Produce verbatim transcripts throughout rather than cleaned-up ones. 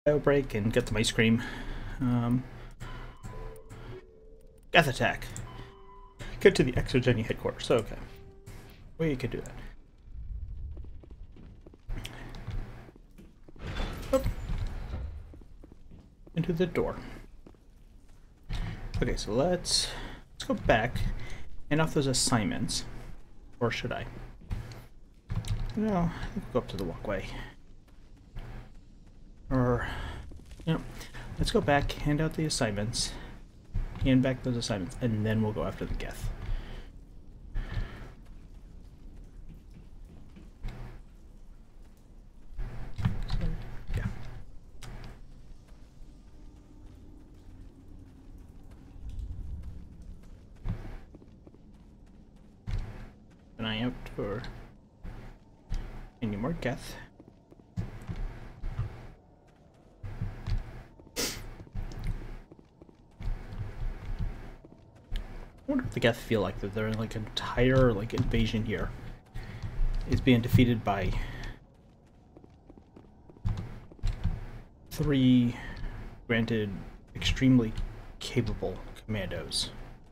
Bio break and get some ice cream. Um, Death attack. Get to the Exogeny headquarters. So, okay. Well, you could do that. Oh. Into the door. Okay, so let's let's go back and off those assignments. Or should I? No, I think we'll go up to the walkway. Or, you know, let's go back, hand out the assignments, hand back those assignments, and then we'll go after the Geth. So, yeah. An eye out for any more Geth. I wonder what the Geth feel like that their like entire like invasion here is being defeated by three, granted, extremely capable commandos,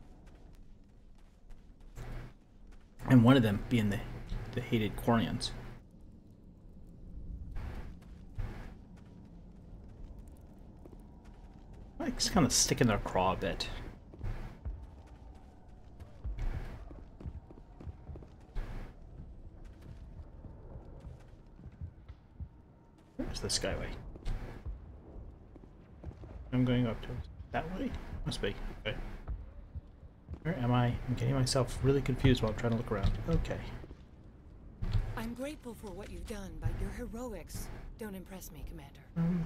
and one of them being the the hated Quarians. Like, just kind of sticking their craw a bit. Where's the skyway? I'm going up to that way? Must be. Okay. Where am I? I'm getting myself really confused while I'm trying to look around. Okay. I'm grateful for what you've done, but your heroics don't impress me, Commander. Um,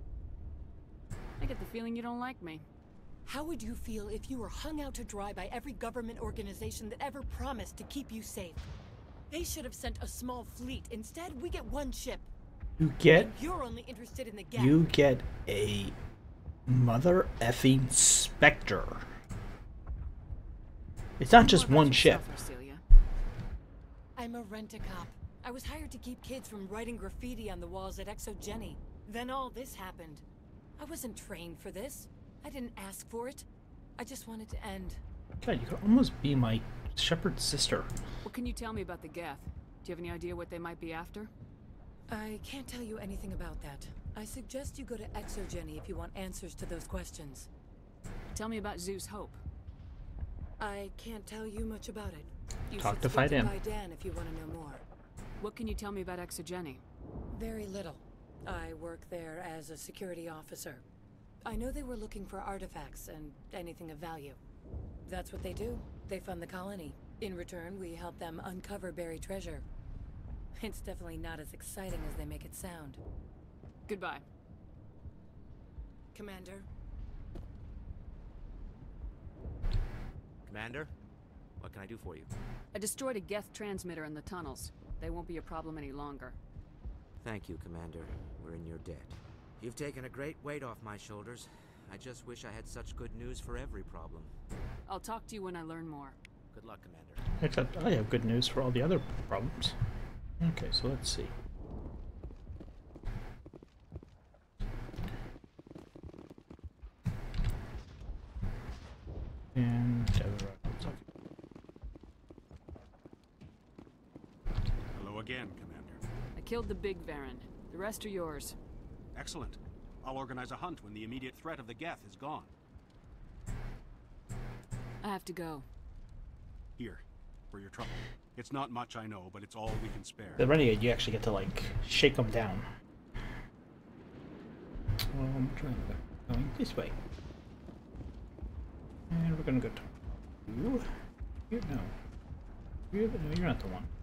I get the feeling you don't like me. How would you feel if you were hung out to dry by every government organization that ever promised to keep you safe? They should have sent a small fleet. Instead, we get one ship. you get And you're only interested in the gap. you get a mother effing Spectre. It's not just More about one ship. yourself, Arcelia. I'm a rent-a-cop. I was hired to keep kids from writing graffiti on the walls at Exogeny. Then all this happened. I wasn't trained for this. I didn't ask for it. I just wanted to end. God, you could almost be my shepherd sister. What can you tell me about the Geth? Do you have any idea what they might be after? I can't tell you anything about that. I suggest you go to Exogeny if you want answers to those questions. Tell me about Zeus Hope. I can't tell you much about it. You Talk should to speak to Fiden. Fiden if you want to know more. What can you tell me about Exogeny? Very little. I work there as a security officer. I know they were looking for artifacts and anything of value. That's what they do. They fund the colony. In return, we help them uncover buried treasure. It's definitely not as exciting as they make it sound. Goodbye. Commander? Commander, what can I do for you? I destroyed a Geth transmitter in the tunnels. They won't be a problem any longer. Thank you, Commander. We're in your debt. You've taken a great weight off my shoulders. I just wish I had such good news for every problem. I'll talk to you when I learn more. Good luck, Commander. Except I have good news for all the other problems. Okay, so let's see. And Hello again, Commander. I killed the big Baron. The rest are yours. Excellent. I'll organize a hunt when the immediate threat of the Geth is gone. I have to go. Here, for your trouble. It's not much, I know, but it's all we can spare. the renegade, you actually get to like shake them down. Well, I'm trying to going this way, and we're gonna go to you. You no, you no, you're not the one.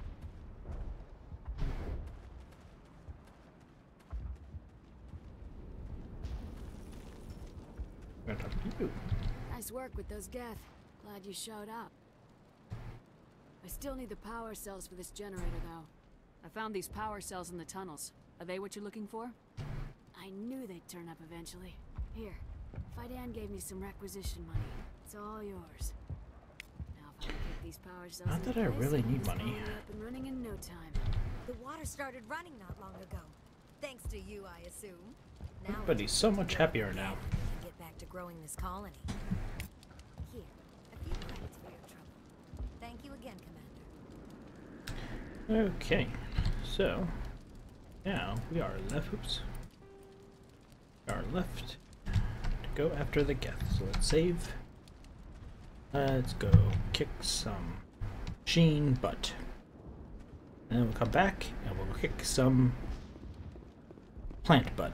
We're gonna talk to you. Nice work with those Geth. Glad you showed up. I still need the power cells for this generator, though. I found these power cells in the tunnels. Are they what you're looking for? I knew they'd turn up eventually. Here, Fiden gave me some requisition money. It's all yours. Now if I can get these power cells Not in that I place, really I'll need get this money. colony up and running in no time. The water started running not long ago. Thanks to you, I assume. Everybody's so much happier now. Get back to growing this colony. Here, a few credits for your trouble. Thank you again, Commander. Okay, so now we are left. Oops. We are left to go after the Geth. So let's save. Let's go kick some machine butt. And then we'll come back and we'll kick some plant butt.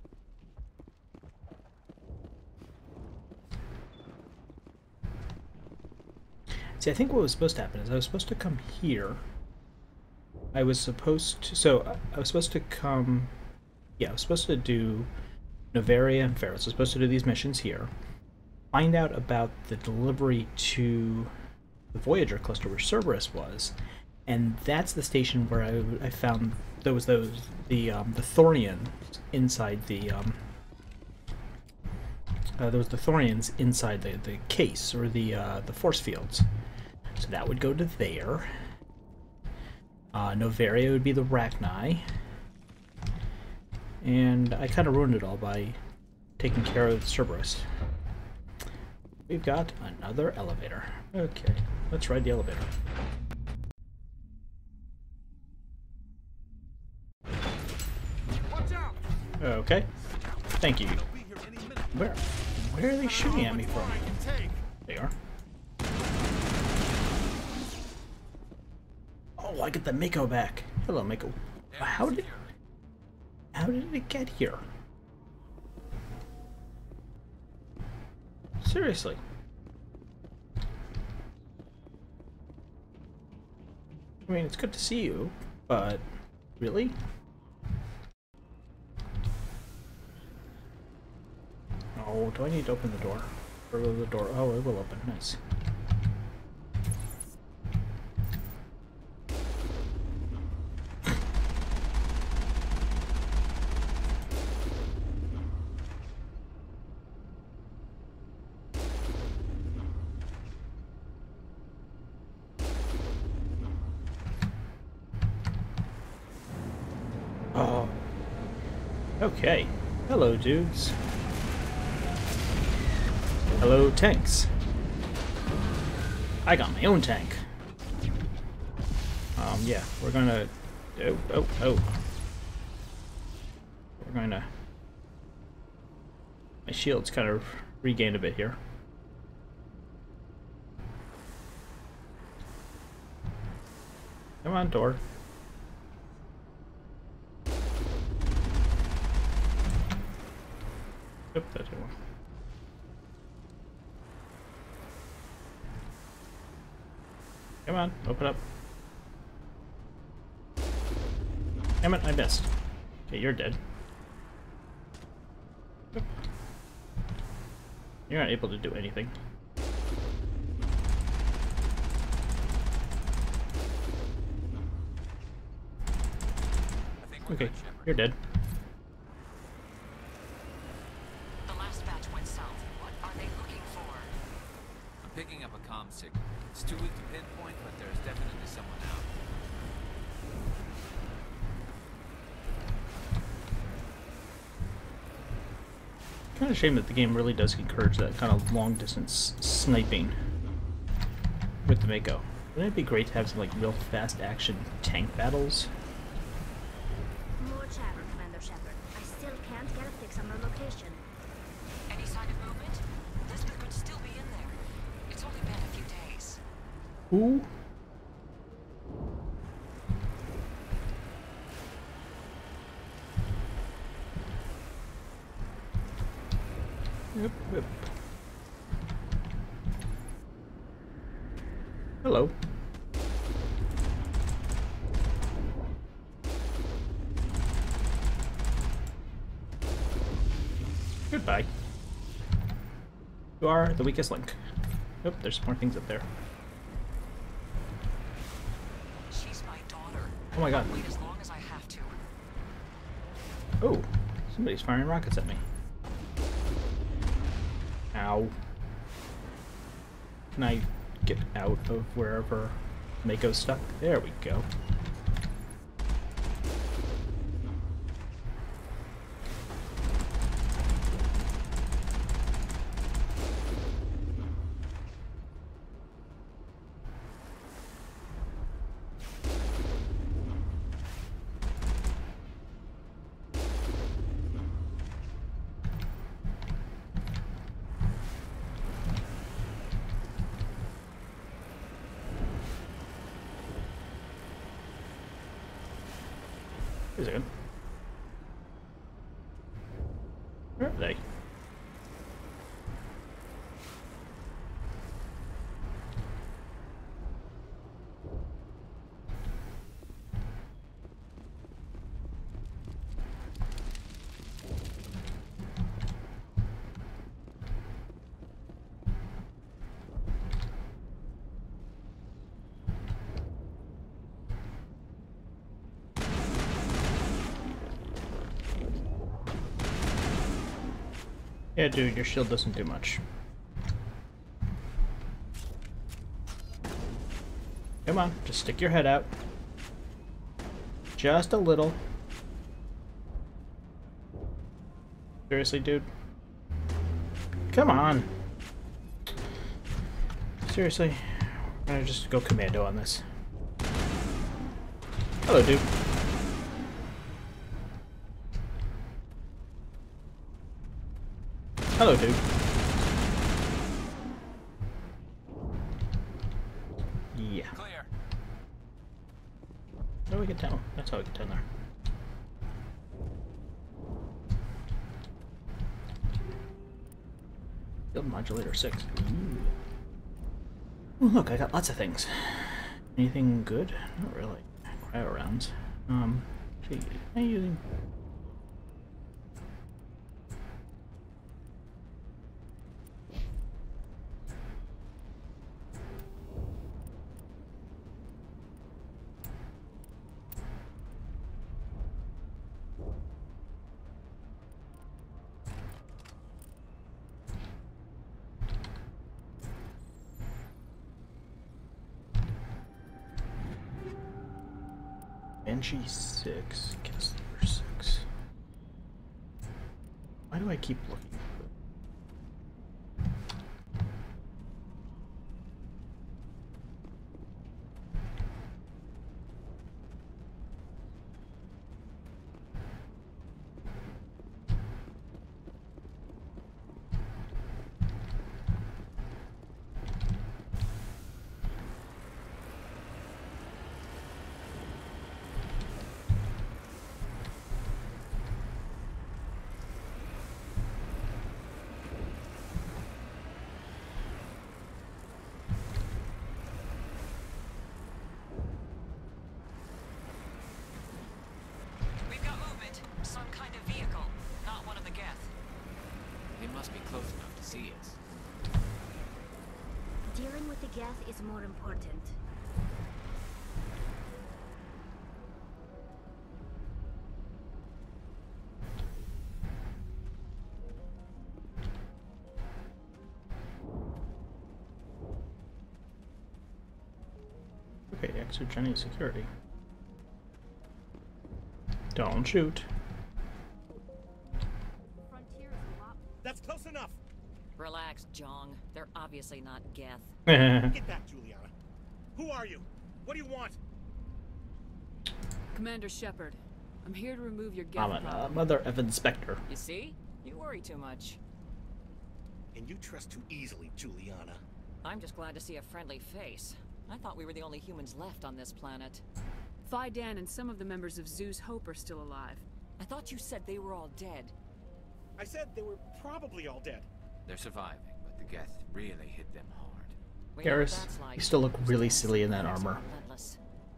See, I think what was supposed to happen is I was supposed to come here. I was supposed to... So, I was supposed to come... Yeah, I was supposed to do Novaria and Feros. I was supposed to do these missions here. Find out about the delivery to the Voyager cluster where Cerberus was. And that's the station where I, I found there was those the um, the Thorians inside the um, uh, there was the Thorians inside the the case or the uh, the force fields. So that would go to there. Uh, Novaria would be the Rachni, and I kind of ruined it all by taking care of Cerberus. We've got another elevator. Okay, let's ride the elevator. Okay. Thank you. Where where are they shooting at me from? They are. Oh, I get the Mako back. Hello, Mako. How did How did it get here? Seriously. I mean, it's good to see you, but really? Oh, do I need to open the door? Or will the door? Oh, it will open. Nice. Oh. Okay. Hello, dudes. Hello, tanks. I got my own tank. Um, yeah, we're gonna... Oh, oh, oh. We're gonna... My shield's kind of regained a bit here. Come on, door. Oop, that didn't work. Come on, open up. Damn it, I missed. Okay, you're dead. Oop. You're not able to do anything. Okay, you're dead. The last batch went south. What are they looking for? I'm picking up a comm signal. It's too weak to pinpoint, but there's definitely someone out. Kind of shame that the game really does encourage that kind of long distance sniping with the Mako. Wouldn't it be great to have some like real fast action tank battles? More chatter, Commander Shepard. I still can't get a fix on their location. Any sign of movement? Lisbeth could still be in there. It's only been a few days. Who? Yep, yep. Hello. Goodbye. You are the weakest link. Oh, there's some more things up there. She's my daughter. Oh my god. I'll wait as long as I have to. Oh, somebody's firing rockets at me. Ow. Can I get out of wherever Mako's stuck? There we go. Wait a second. Where are they? Yeah, dude, your shield doesn't do much. Come on, just stick your head out. Just a little. Seriously, dude? Come on. Seriously? I'm gonna just go commando on this. Hello, dude. Hello, dude. Yeah. Clear. How do we get down? That's how we get down there. Field modulator six. Ooh. Ooh, look, I got lots of things. Anything good? Not really. Cryo rounds. Um, gee, am I using? Banshee six, Kessler six. Why do I keep looking? We've got movement. Some kind of vehicle. Not one of the Geth. They must be close enough to see us. Dealing with the Geth is more important. Okay, exogeny security. Don't shoot. That's close enough. Relax, Jong. They're obviously not Geth. Get that, Juliana. Who are you? What do you want? Commander Shepard, I'm here to remove your Geth I'm a uh, problem. mother of inspector. You see? You worry too much. And you trust too easily, Juliana. I'm just glad to see a friendly face. I thought we were the only humans left on this planet. Fidan and some of the members of Zoo's Hope are still alive. I thought you said they were all dead. I said they were probably all dead. They're surviving, but the Geth really hit them hard. We know what Garrus, that's like. you still look really Stand silly in that sometimes armor. relentless.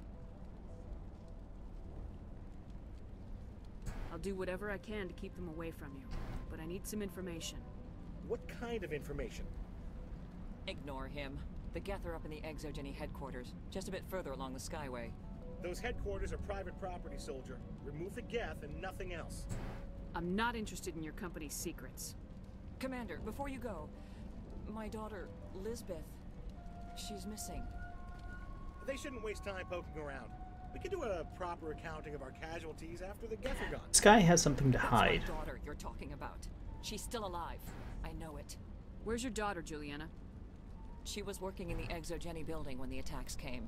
I'll do whatever I can to keep them away from you, but I need some information. What kind of information? Ignore him. The Geth are up in the Exogeny headquarters, just a bit further along the Skyway. Those headquarters are private property, soldier. Remove the Geth and nothing else. I'm not interested in your company's secrets. Commander, before you go, my daughter, Lisbeth, she's missing. They shouldn't waste time poking around. We can do a proper accounting of our casualties after the Geth are gone. This guy has something to That's hide. my daughter you're talking about. She's still alive. I know it. Where's your daughter, Juliana? She was working in the Exogeny building when the attacks came.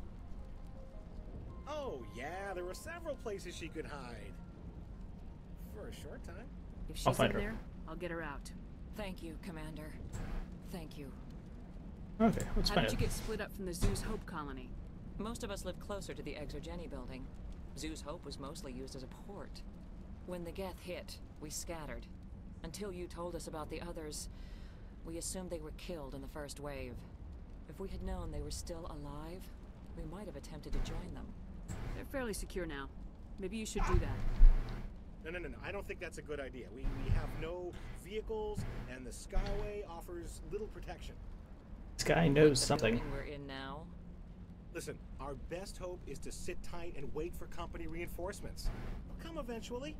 Oh, yeah, there were several places she could hide. For a short time. If she's I'll find in her. there, I'll get her out. Thank you, Commander. Thank you. Okay, let's How find did you it. get split up from the Zoo's Hope colony? Most of us live closer to the Exogeny building. Zoo's Hope was mostly used as a port. When the Geth hit, we scattered. Until you told us about the others, we assumed they were killed in the first wave. If we had known they were still alive, we might have attempted to join them. They're fairly secure now. Maybe you should do that. No, no, no, no. I don't think that's a good idea. We, we have no vehicles, and the Skyway offers little protection. This guy knows The something. building we're in now. Listen, our best hope is to sit tight and wait for company reinforcements. They'll come eventually.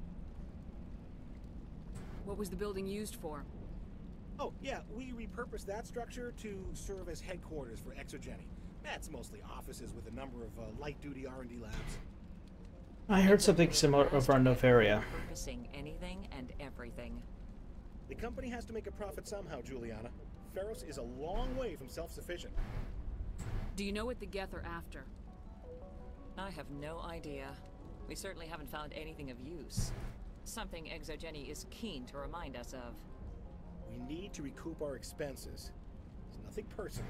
What was the building used for? Oh, yeah, we repurposed that structure to serve as headquarters for Exogeny. That's mostly offices with a number of uh, light-duty R and D labs. I heard something similar over on Novaria. Purposing anything and everything. The company has to make a profit somehow, Juliana. Feros is a long way from self-sufficient. Do you know what the Geth are after? I have no idea. We certainly haven't found anything of use. Something Exogeny is keen to remind us of. We need to recoup our expenses. It's nothing personal.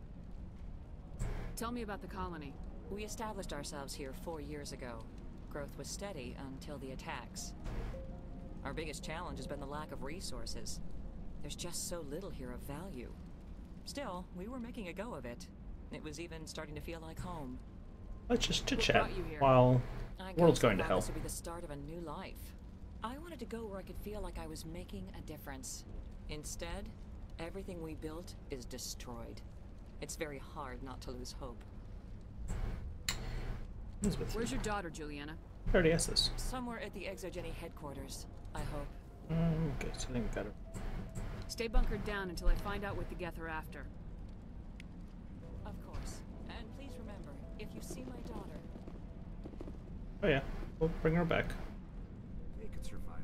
Tell me about the colony. We established ourselves here four years ago. Growth was steady until the attacks. Our biggest challenge has been the lack of resources. There's just so little here of value. Still, we were making a go of it. It was even starting to feel like home. Let's just chit What chat brought you here? while I the world's guess I going to thought hell. This would be the start of a new life. I wanted to go where I could feel like I was making a difference. Instead, everything we built is destroyed. It's very hard not to lose hope. Elizabeth, Where's your daughter, Juliana? I already asked this. Somewhere at the Exogeny headquarters, I hope. Um, okay, so I think we got it. Stay bunkered down until I find out what the Geth are after. Of course. And please remember, if you see my daughter... Oh yeah, we'll bring her back. They could survive.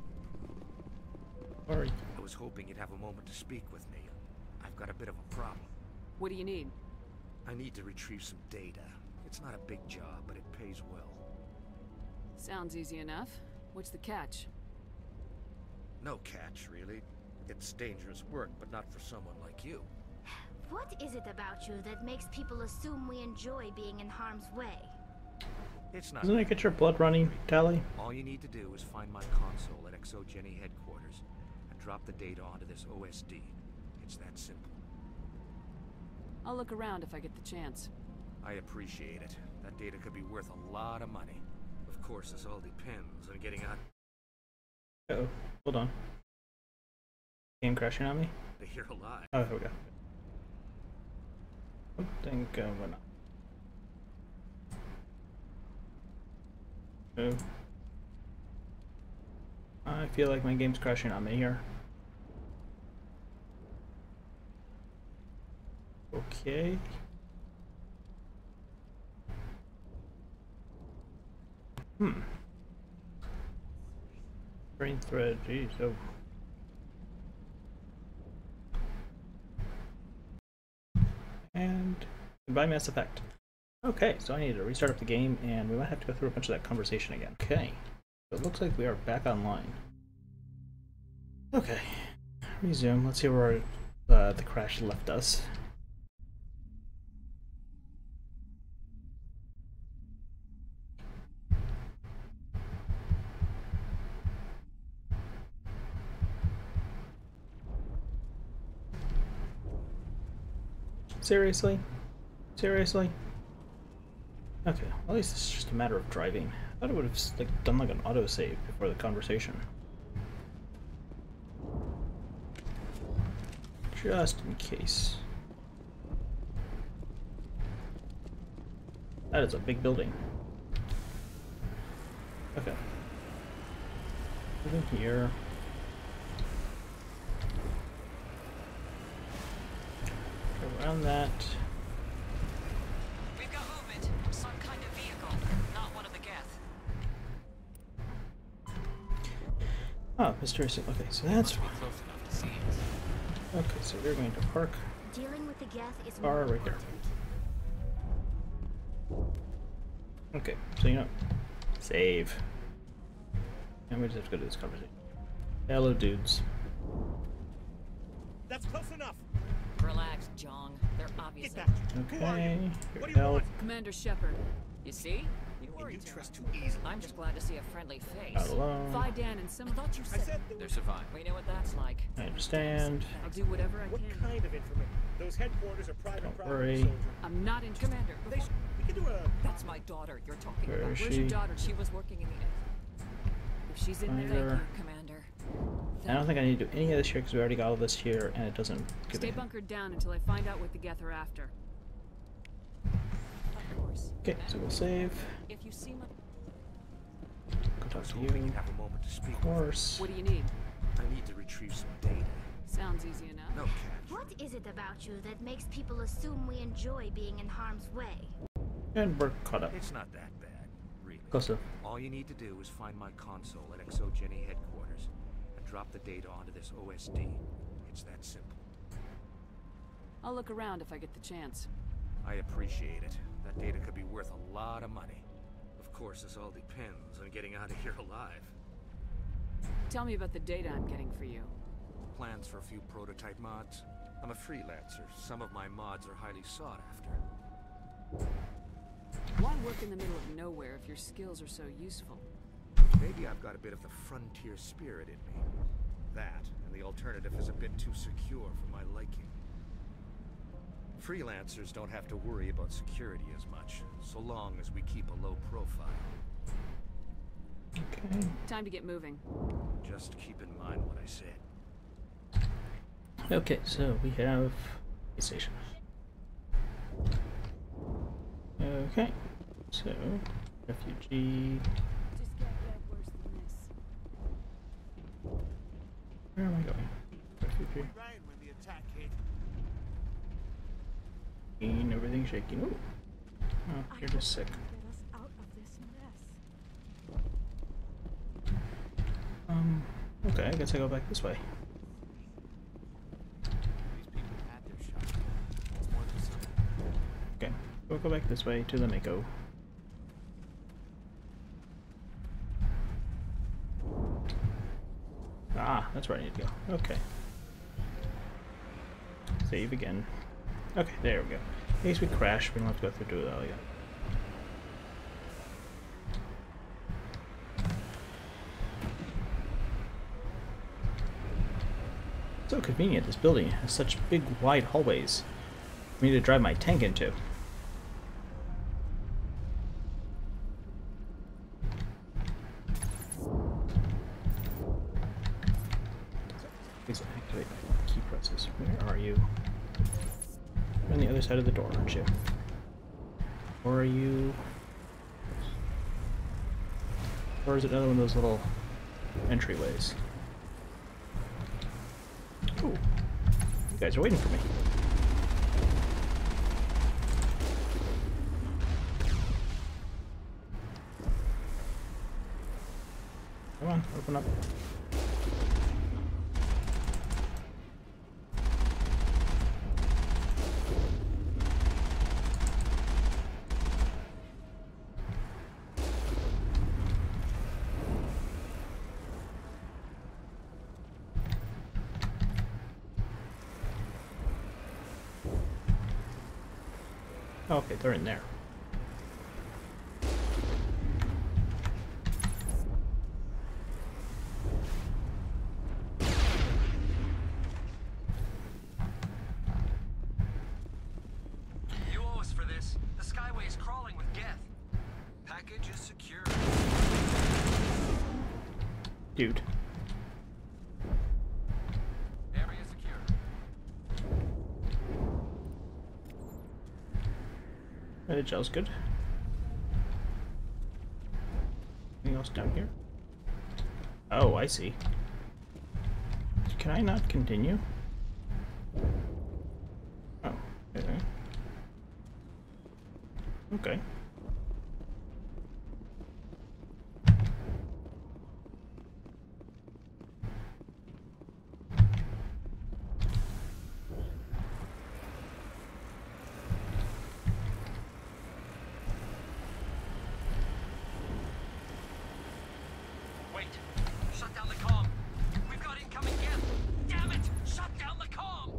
Or I was hoping you'd have a moment to speak with me. I've got a bit of a problem. What do you need? I need to retrieve some data. It's not a big job, but it pays well. Sounds easy enough. What's the catch? No catch, really. It's dangerous work, but not for someone like you. What is it about you that makes people assume we enjoy being in harm's way? It's not. doesn't it get your blood running, Tally? All you need to do is find my console at Exogeny headquarters and drop the data onto this O S D. It's that simple. I'll look around if I get the chance. I appreciate it. That data could be worth a lot of money. Of course, this all depends on getting out Uh oh, hold on. Game crashing on me? to here alive. Oh, here we go. Something going on. Oh. I feel like my game's crashing on me here. Okay. Hmm. Brain thread, geez, oh. And goodbye, Mass Effect. Okay, so I need to restart up the game, and we might have to go through a bunch of that conversation again. Okay, so it looks like we are back online. Okay, resume. Let's see where uh, the crash left us. Seriously? Seriously? Okay, well, at least it's just a matter of driving. I thought it would have like done like an autosave before the conversation. Just in case. That is a big building. Okay. Moving here. Go around that. We've got movement. Some kind of vehicle. Not one of the Geth. Ah, mysterious. Okay, so that's Must be close enough to see it. okay. So we're going to park Dealing with the Geth is car more right there. important. Okay, so you know, save. And we just have to go to this conversation. Hello, dudes. That's close enough. Relax, Jong. They're obviously... Get back. Who are Okay, you? here What we do you go. want? Commander Shepard. You see? You and worry you too trust too much. easily. I'm just glad to see a friendly face. Not alone. Vi, Dan, and some. I thought you I said said there They're was... surviving. we know what that's like. I understand. I'll do whatever I What can. kind of information? Those headquarters are private Don't property, worry. soldier. I'm not interested. Commander, They before- sh- we can do a... that's my daughter you're talking Where about. is Where's she? your daughter? She was working in the... If she's in Find there, her. Thank you, Commander. I don't think I need to do any of this here because we already got all this here and it doesn't give stay me. bunkered down until I find out what the Geth are after. Of course. Okay, so we'll save. If you see my... Go talk to hoping you. you'd have a moment to speak Of with her. course. What do you need? I need to retrieve some data. Sounds easy enough. No catch. What is it about you that makes people assume we enjoy being in harm's way? And we're caught up. It's not that bad, really. Close enough. All you need to do is find my console at Exogeny headquarters and drop the data onto this O S D. It's that simple. I'll look around if I get the chance. I appreciate it. That data could be worth a lot of money. Of course, this all depends on getting out of here alive. Tell me about the data I'm getting for you. Plans for a few prototype mods. I'm a freelancer. Some of my mods are highly sought after. Why work in the middle of nowhere if your skills are so useful? Maybe I've got a bit of the frontier spirit in me. That, and the alternative is a bit too secure for my liking. Freelancers don't have to worry about security as much, so long as we keep a low profile. Okay. Time to get moving. Just keep in mind what I said. Okay, so we have a station. Okay, so refugee. Just can't get worse than this. Where am I going? Refugee. Right when the attack hit. And everything's shaking. Ooh. Oh, you're just sick. Get us out of this mess. Um. Okay, I guess I go back this way. These people had their shot. It's more than something. Okay, we'll go back this way to the Mako. Ah, that's where I need to go. Okay. Save again. Okay, there we go. In case we crash, we don't have to go through it all yet. So convenient, this building has such big, wide hallways for me to drive my tank into. Please activate my key presses. Where are you? You're on the other side of the door, aren't you? Or are you... Or is it another one of those little entryways? Ooh. You guys are waiting for me. Come on, open up. Okay, they're in there. You owe us for this. The Skyway is crawling with Geth. Package is secure. Dude. Area secure. Uh, The gel's good. Anything else down here? Oh, I see. Can I not continue? Oh, okay. Okay. Wait. Shut down the comm. We've got incoming Geth. Damn it! Shut down the comm.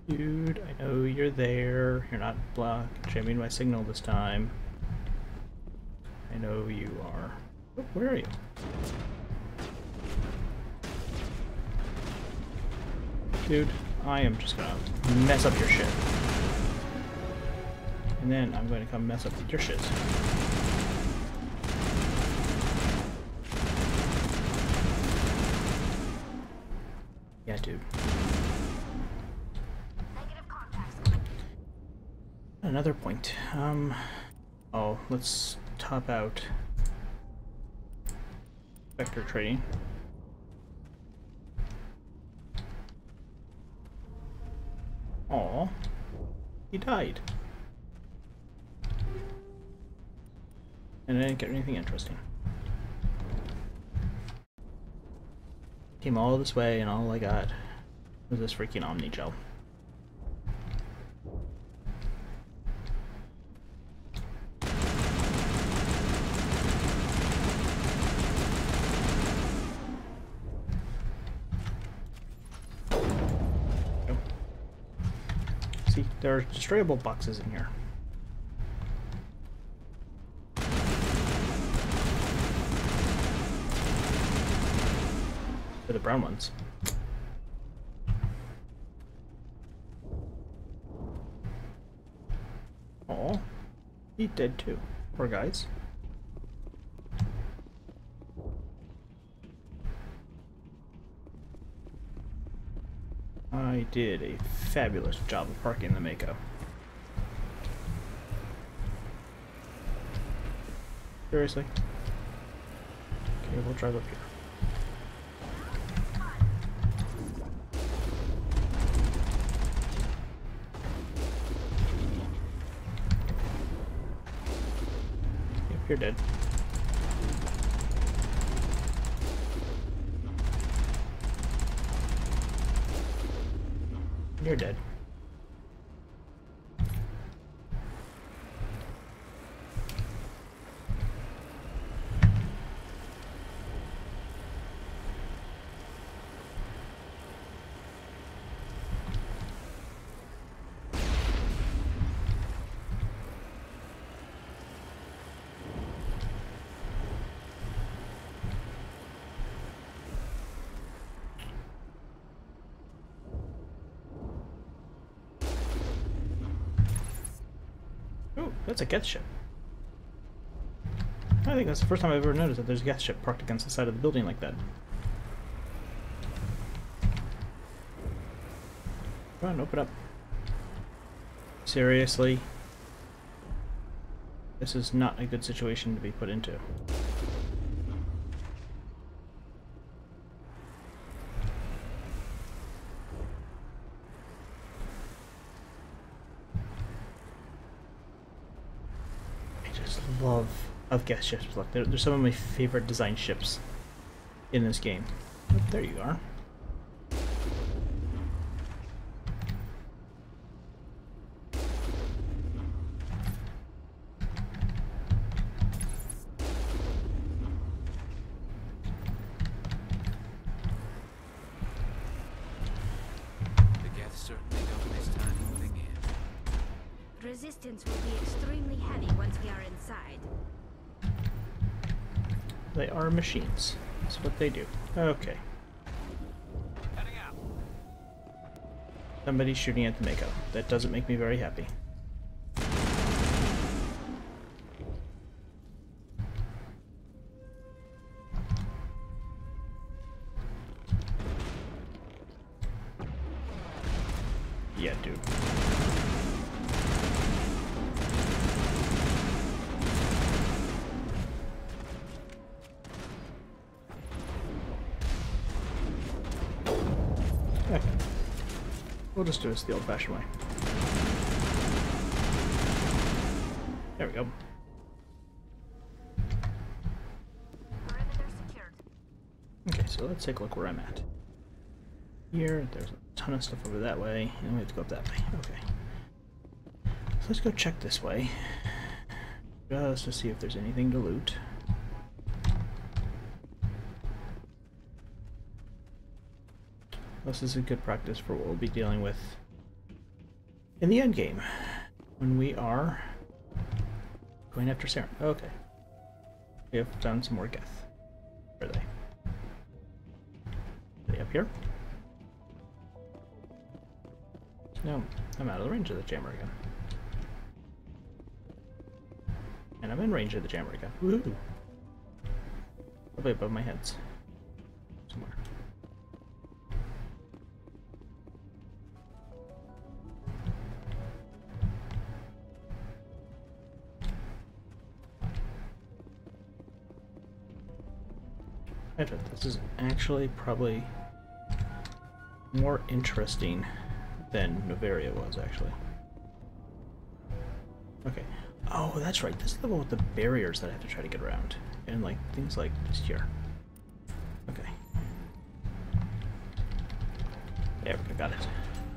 Dude, I know you're there. You're not block jamming my signal this time. I know you are. Oh, where are you? Dude, I am just gonna mess up your shit. And then I'm going to come mess up your shit. Yeah, dude. Another point. Um, oh, let's top out vector trading. Aw, he died. And I didn't get anything interesting. Came all this way and all I got was this freaking Omni Gel. See, there are destroyable boxes in here. For the brown ones. Oh, he dead too. Poor guys. I did a fabulous job of parking the Mako. Seriously? Okay, we'll drive up here. Yep, you're dead. You're dead. Ooh, that's a Geth ship. I think that's the first time I've ever noticed that there's a Geth ship parked against the side of the building like that. Come on, open up. Seriously? This is not a good situation to be put into. Love of Geth ships. Look, they're, they're some of my favorite design ships in this game. Oh, there you are. The Geth certainly don't waste time moving in. Resistance will be extremely heavy once we are inside. They are machines. That's what they do. Okay. Heading out. Somebody's shooting at the Mako. That doesn't make me very happy. Yeah, dude. Okay. We'll just do this the old-fashioned way. There we go. Okay, so let's take a look where I'm at. Here, there's a ton of stuff over that way, and we have to go up that way. Okay. So let's go check this way. Just to see if there's anything to loot. This is a good practice for what we'll be dealing with in the end game, when we are going after Saren. Okay. We have done some more Geth. Where are they? Are they up here? No, I'm out of the range of the jammer again. And I'm in range of the jammer again. Woohoo! Probably above my heads. Somewhere. I bet this is actually probably more interesting than Novaria was, actually. Okay. Oh, that's right. This is the one with the barriers that I have to try to get around. And, like, things like this here. Okay. There we go. Got it.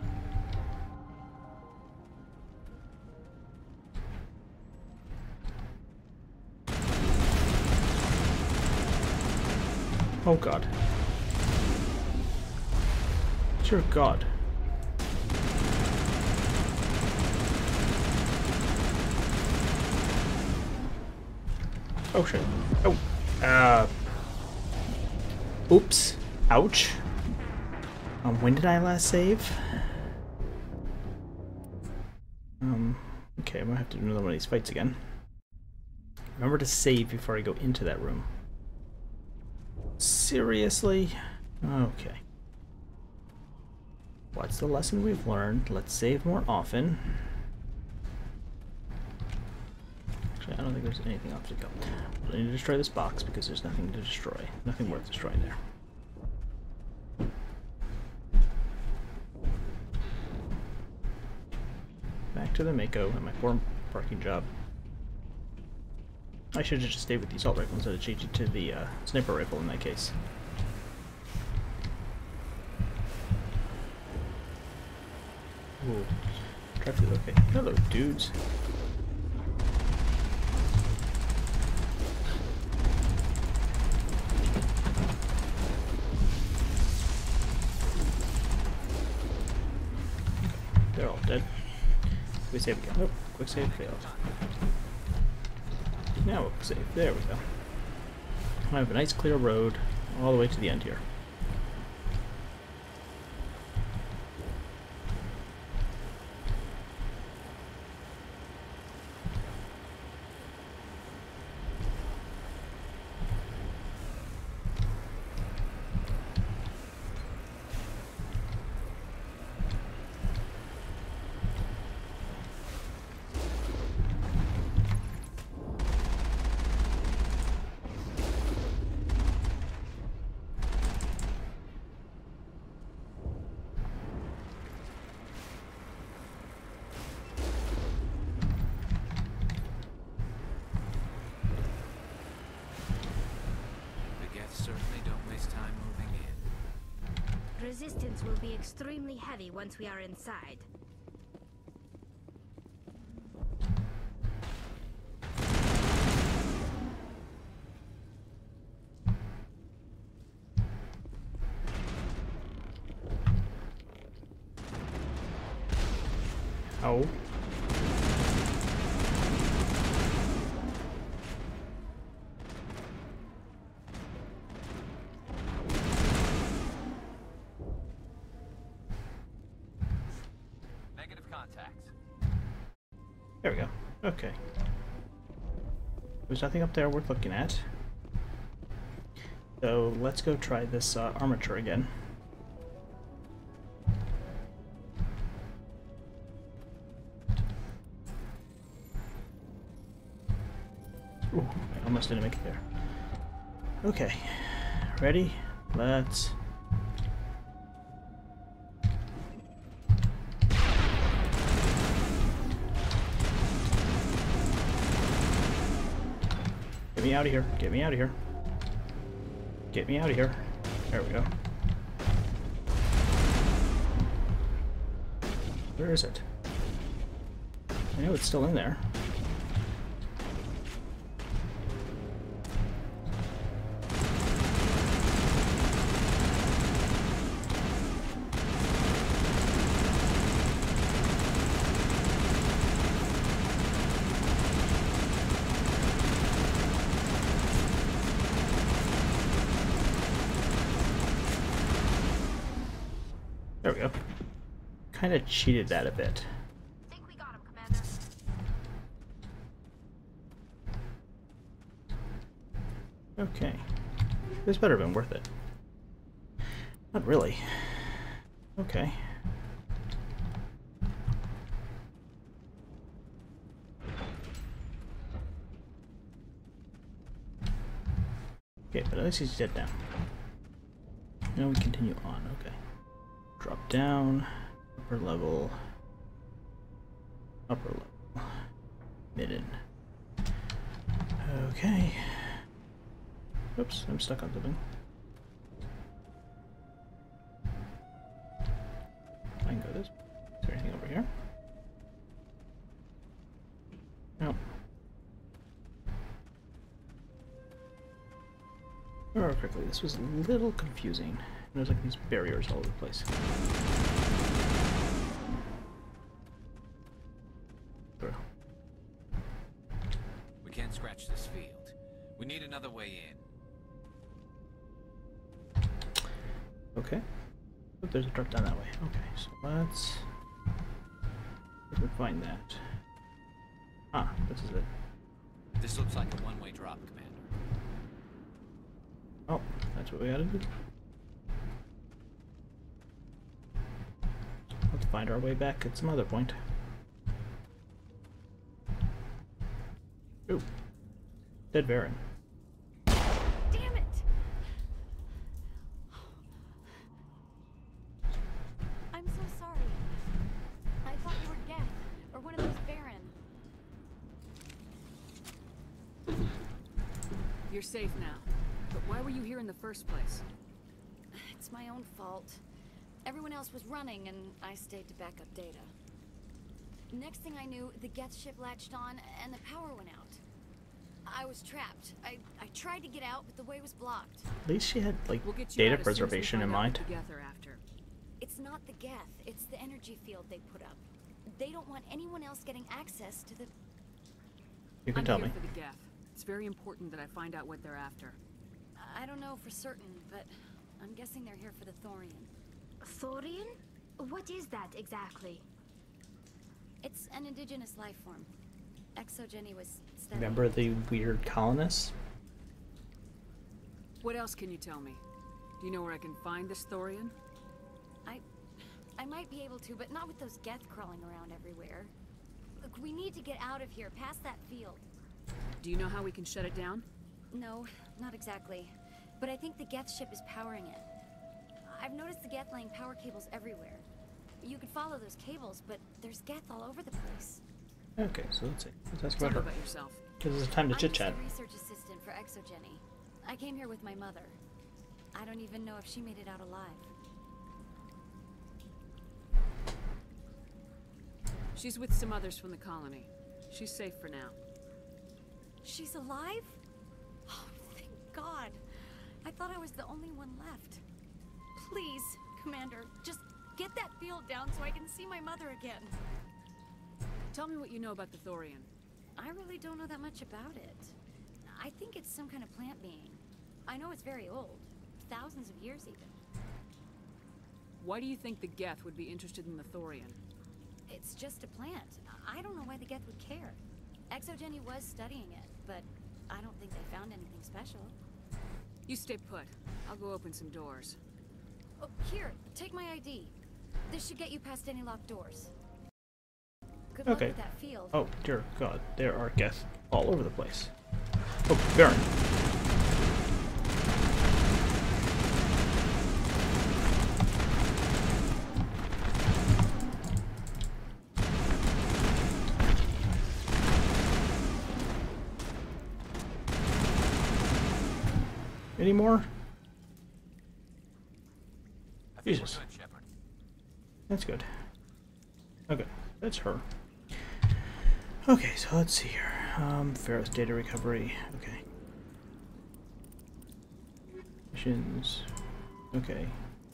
Oh, God. Dear God. Oh shit. Oh. Uh. Oops. Ouch. Um, when did I last save? Um, okay, I'm gonna have to do another one of these fights again. Remember to save before I go into that room. Seriously? Okay. What's the lesson we've learned? Let's save more often. Actually, I don't think there's anything off to go. I need to destroy this box because there's nothing to destroy. Nothing worth destroying there. Back to the Mako and my poor parking job. I should have just stayed with the assault rifle instead of changing to the uh, sniper rifle in that case. Ooh. Traffic, okay. Hello, dudes. They're all dead. We save again. Nope. Quick save failed. Now we'll save. There we go. I have a nice clear road all the way to the end here. Resistance will be extremely heavy once we are inside. Oh. There we go. Okay. There's nothing up there worth looking at. So let's go try this uh, armature again. Ooh, I almost didn't make it there. Okay. Ready? Let's... Get me out of here. Get me out of here. Get me out of here. There we go. Where is it? I know it's still in there. kind of cheated that a bit. Think we got him, Commander. Okay. This better have been worth it. Not really. Okay. Okay, but at least he's dead now. Now we continue on, okay. Drop down, upper level, upper level, midden. Okay. Oops, I'm stuck on something. I can go this way. Is there anything over here? No. If I remember correctly, this was a little confusing. There's like these barriers all over the place. Through. We can't scratch this field. We need another way in. Okay. Oh, there's a drop down that way. Okay, so let's see if we can find that. Ah, this is it. This looks like a one-way drop, Commander. Oh, that's what we gotta do. Let's find our way back at some other point. Ooh. Dead Baron. Damn it! I'm so sorry. I thought you were Geth, or one of those Baron. You're safe now. But why were you here in the first place? It's my own fault. Everyone else was running, and I stayed to back up data. Next thing I knew, the Geth ship latched on, and the power went out. I was trapped. I, I tried to get out, but the way was blocked. At least she had, like, We'll get you data out as soon as we preservation in find out mind. what the Geth are after. It's not the Geth, it's the energy field they put up. They don't want anyone else getting access to the... You can I'm tell here me. for the Geth. It's very important that I find out what they're after. I don't know for certain, but I'm guessing they're here for the Thorian. Thorian? What is that exactly? It's an indigenous life form. Exogeny was studying. Remember the weird colonists? What else can you tell me? Do you know where I can find this Thorian? I... I might be able to, but not with those Geth crawling around everywhere. Look, we need to get out of here, past that field. Do you know how we can shut it down? No, not exactly. But I think the Geth ship is powering it. I've noticed the Geth laying power cables everywhere. You could follow those cables, but there's Geth all over the place. Okay, so let's see. Let's ask Tell about me her. about yourself. Because it's time to I'm chit just chat. a research assistant for Exogeny. I came here with my mother. I don't even know if she made it out alive. She's with some others from the colony. She's safe for now. She's alive? Oh, thank God. I thought I was the only one left. Please, Commander, just get that field down so I can see my mother again. Tell me what you know about the Thorian. I really don't know that much about it. I think it's some kind of plant being. I know it's very old. Thousands of years, even. Why do you think the Geth would be interested in the Thorian? It's just a plant. I don't know why the Geth would care. Exogeny was studying it, but I don't think they found anything special. You stay put. I'll go open some doors. Oh, here, take my I D. This should get you past any locked doors. Good luck Okay. with that field. Oh, dear God. There are Geth all over the place. Oh, Baron. Any more? I think Jesus. we're good, Shepard. That's good. Okay, that's her. Okay, so let's see here. Um, Feros data recovery. Okay. Missions. Okay.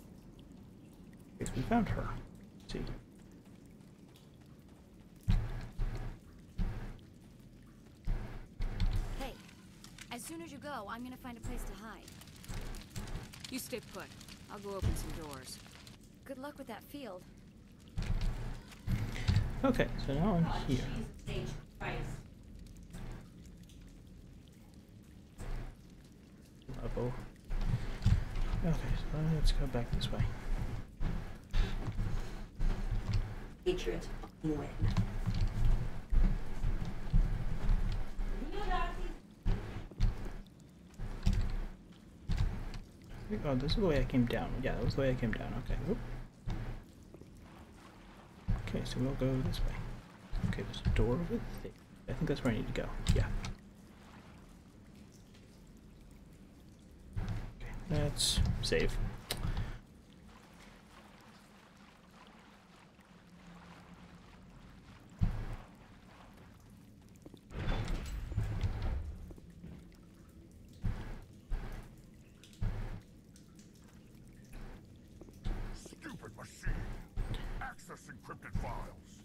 I guess we found her. Let's see. Hey, as soon as you go, I'm gonna find a place to hide. You stay put. I'll go open some doors. Good luck with that field. Okay, so now I'm here. Level. Okay, so let's go back this way. Patriot fucking win. Oh, this is the way I came down. Yeah, that was the way I came down. Okay. Oop. Okay, so we'll go this way. Okay, there's a door over there. I think that's where I need to go. Yeah. Okay, let's save. Stupid machine. Access encrypted files.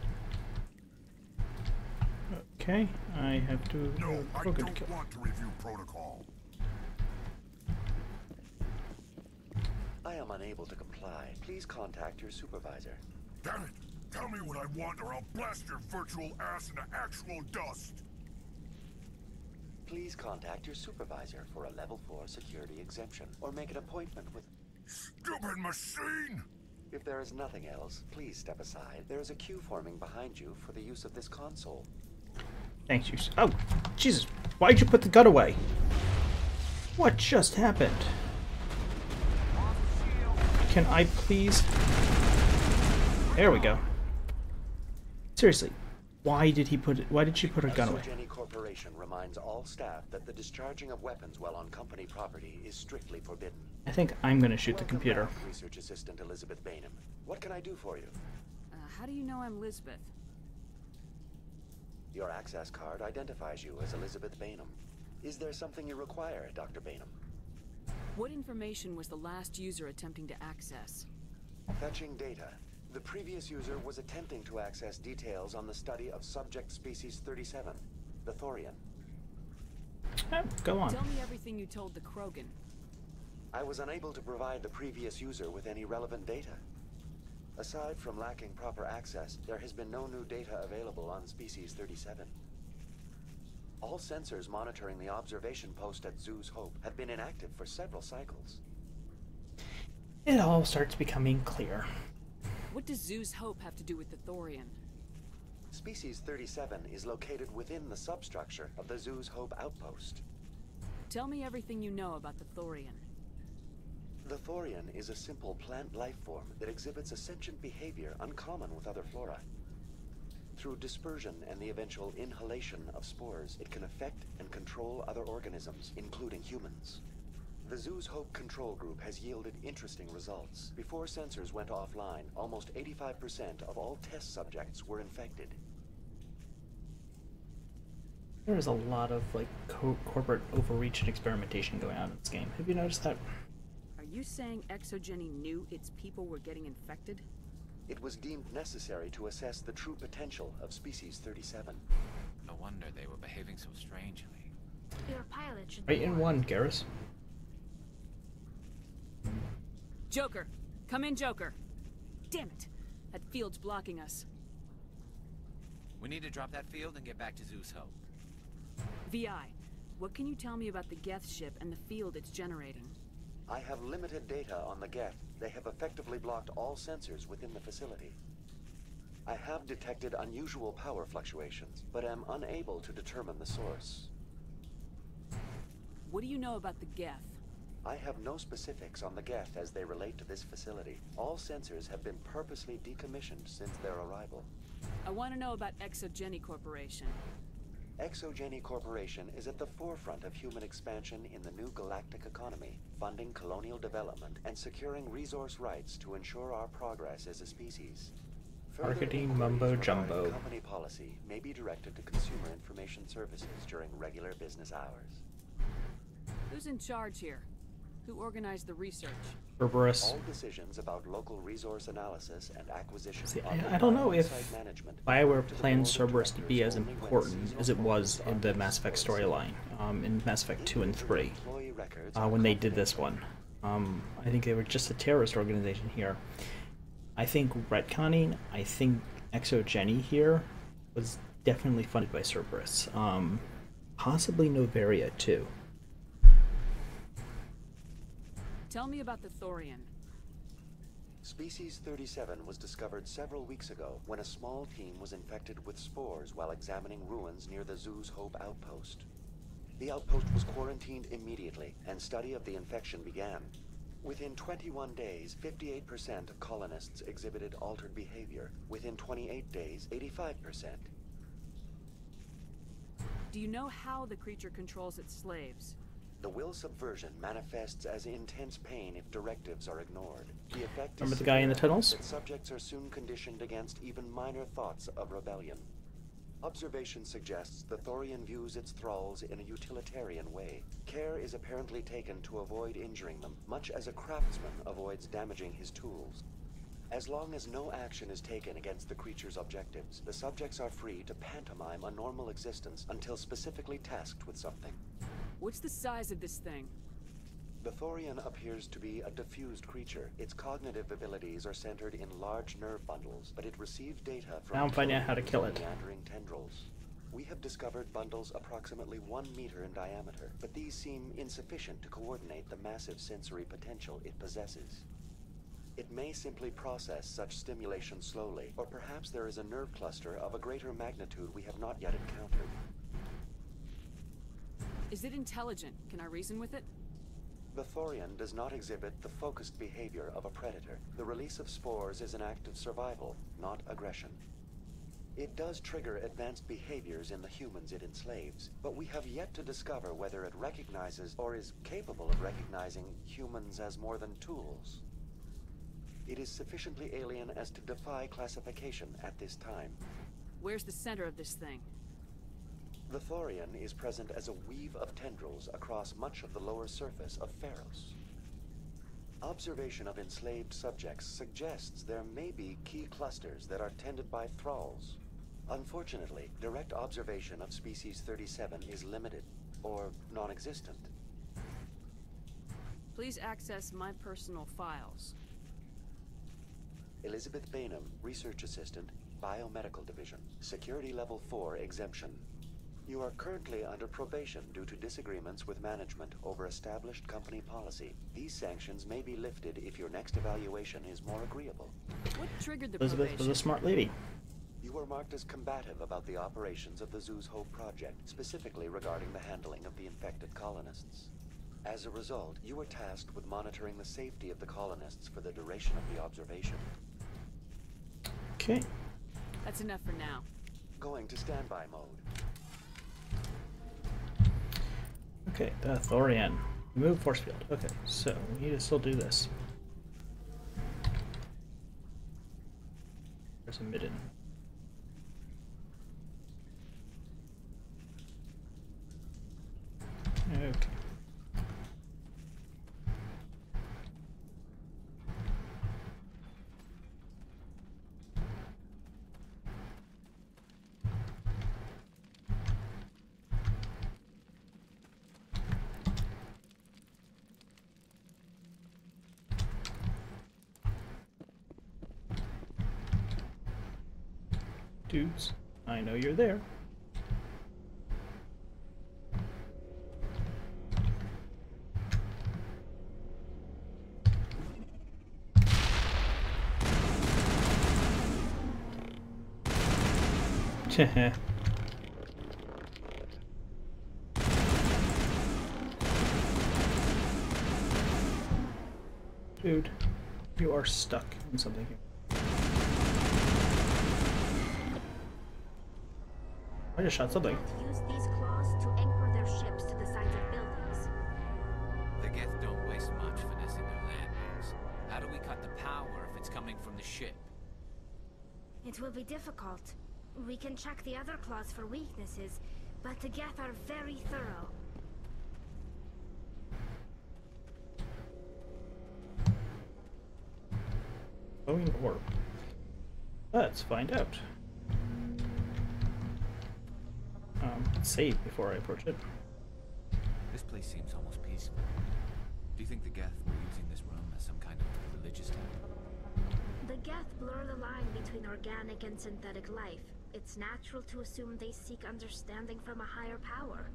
Okay, I have to. No, I to don't kill. want to review protocol. I am unable to comply. Please contact your supervisor. Damn it! Tell me what I want or I'll blast your virtual ass into actual dust! Please contact your supervisor for a level four security exemption, or make an appointment with... Stupid machine! If there is nothing else, please step aside. There is a queue forming behind you for the use of this console. Thanks, you. Oh, Jesus! Why'd you put the gun away? What just happened? Can I please? There we go. Seriously, why did he put it? Why did she put her gun away? Exogeny Corporation reminds all staff that the discharging of weapons while on company property is strictly forbidden. I think I'm gonna shoot the Welcome computer. back, Research Assistant Elizabeth Bainham. What can I do for you? Uh, how do you know I'm Lisbeth? Your access card identifies you as Elizabeth Bainham. Is there something you require, Doctor Bainham? What information was the last user attempting to access? Fetching data. The previous user was attempting to access details on the study of subject species thirty-seven, the Thorian. Oh, go on. Tell me everything you told the Krogan. I was unable to provide the previous user with any relevant data. Aside from lacking proper access, there has been no new data available on species thirty-seven. All sensors monitoring the observation post at Zoo's Hope have been inactive for several cycles. It all starts becoming clear. What does Zoo's Hope have to do with the Thorian? Species thirty-seven is located within the substructure of the Zoo's Hope outpost. Tell me everything you know about the Thorian. The Thorian is a simple plant life form that exhibits a sentient behavior uncommon with other flora. Through dispersion and the eventual inhalation of spores, it can affect and control other organisms, including humans. The Zoo's Hope control group has yielded interesting results. Before sensors went offline, almost eighty-five percent of all test subjects were infected. There is a lot of like co corporate overreach and experimentation going on in this game. Have you noticed that? Are you saying Exogeny knew its people were getting infected? It was deemed necessary to assess the true potential of species thirty-seven. No wonder they were behaving so strangely. Your pilot should Right in one, Garrus. Joker! Come in, Joker! Damn it! That field's blocking us. We need to drop that field and get back to Zeus Hope. V I, what can you tell me about the Geth ship and the field it's generating? I have limited data on the Geth. They have effectively blocked all sensors within the facility. I have detected unusual power fluctuations, but am unable to determine the source. What do you know about the Geth? I have no specifics on the Geth as they relate to this facility. All sensors have been purposely decommissioned since their arrival. I want to know about Exogeny Corporation. Exogeny Corporation is at the forefront of human expansion in the new galactic economy, funding colonial development and securing resource rights to ensure our progress as a species. Further Marketing inquiries mumbo regarding jumbo. Company policy may be directed to Consumer Information Services during regular business hours. Who's in charge here? Who organized the research? Cerberus. All decisions about local resource analysis and acquisition. See, are I, made I don't by know if on-site management Bioware to the plans board of Cerberus to be directors as only when important as it seasonal was workers in are the Mass Effect resourced. storyline, um, in Mass Effect two and three, Employee records uh, are when they did this one. Um, I think they were just a terrorist organization here. I think retconning, I think Exogeny here was definitely funded by Cerberus. Um, possibly Novaria too. Tell me about the Thorian. Species thirty-seven was discovered several weeks ago when a small team was infected with spores while examining ruins near the Zoo's Hope outpost. The outpost was quarantined immediately, and study of the infection began. Within twenty-one days, fifty-eight percent of colonists exhibited altered behavior. Within twenty-eight days, eighty-five percent. Do you know how the creature controls its slaves? The will subversion manifests as intense pain if directives are ignored. The effect Remember is the guy in the severe tunnels? that subjects are soon conditioned against even minor thoughts of rebellion. Observation suggests the Thorian views its thralls in a utilitarian way. Care is apparently taken to avoid injuring them, much as a craftsman avoids damaging his tools. As long as no action is taken against the creature's objectives, the subjects are free to pantomime a normal existence until specifically tasked with something. What's the size of this thing? The Thorian appears to be a diffused creature. Its cognitive abilities are centered in large nerve bundles, but it receives data from Now I'm finding out how to kill it. meandering tendrils. We have discovered bundles approximately one meter in diameter, but these seem insufficient to coordinate the massive sensory potential it possesses. It may simply process such stimulation slowly, or perhaps there is a nerve cluster of a greater magnitude we have not yet encountered. Is it intelligent? Can I reason with it? The Thorian does not exhibit the focused behavior of a predator. The release of spores is an act of survival, not aggression. It does trigger advanced behaviors in the humans it enslaves, but we have yet to discover whether it recognizes or is capable of recognizing humans as more than tools. It is sufficiently alien as to defy classification at this time. Where's the center of this thing? The Thorian is present as a weave of tendrils across much of the lower surface of Feros. Observation of enslaved subjects suggests there may be key clusters that are tended by thralls. Unfortunately, direct observation of species thirty-seven is limited, or non-existent. Please access my personal files. Elizabeth Bainham, Research Assistant, Biomedical Division, Security Level four Exemption. You are currently under probation due to disagreements with management over established company policy. These sanctions may be lifted if your next evaluation is more agreeable. What triggered the Elizabeth probation? was a smart lady. You were marked as combative about the operations of the Zoo's Hope project, specifically regarding the handling of the infected colonists. As a result, you were tasked with monitoring the safety of the colonists for the duration of the observation. Okay. That's enough for now. Going to standby mode. Okay, the Thorian. Remove force field. Okay, so we need to still do this. There's a midden. Okay. Dudes, I know you're there. Dude, you are stuck in something here. I just shot something. Use these claws to anchor their ships to the sides of buildings. The Geth don't waste much finessing their landings. How do we cut the power if it's coming from the ship? It will be difficult. We can check the other claws for weaknesses, but the Geth are very thorough. Glowing orb. Let's find out. Um, save before I approach it. This place seems almost peaceful. Do you think the Geth were using this room as some kind of religious temple? The Geth blur the line between organic and synthetic life. It's natural to assume they seek understanding from a higher power.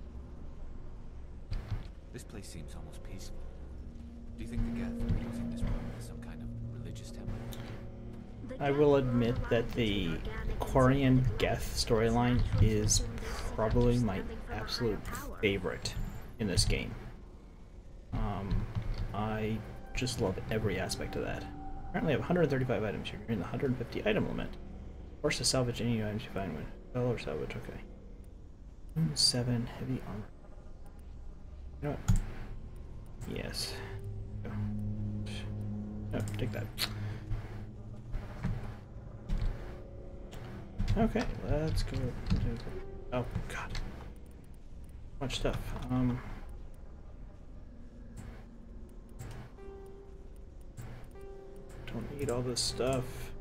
This place seems almost peaceful. Do you think the Geth are using this world as some kind of religious temple? I will admit that the Quarian Geth storyline is probably my absolute favorite in this game. Um, I just love every aspect of that. Currently I have one hundred thirty-five items here. You're in the one hundred fifty item limit. Force to salvage any items you find when sell or salvage, okay. Seven heavy armor. You know what? Yes. Go. No, take that. Okay, let's go. Oh god. Much stuff. Um Don't need all this stuff.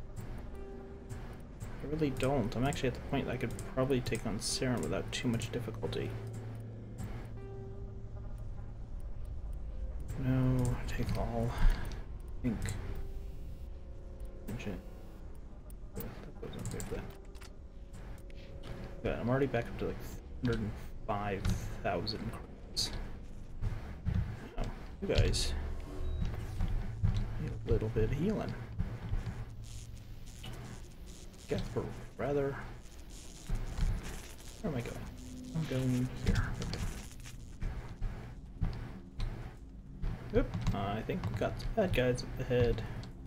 I really don't. I'm actually at the point that I could probably take on Saren without too much difficulty. No, take all. I think. That goes up there for that. But I'm already back up to like one hundred five thousand credits. Oh, you guys need a little bit of healing. Guess we're rather. Where am I going? I'm going here. Okay. Oop. Uh, I think we got some bad guys up ahead.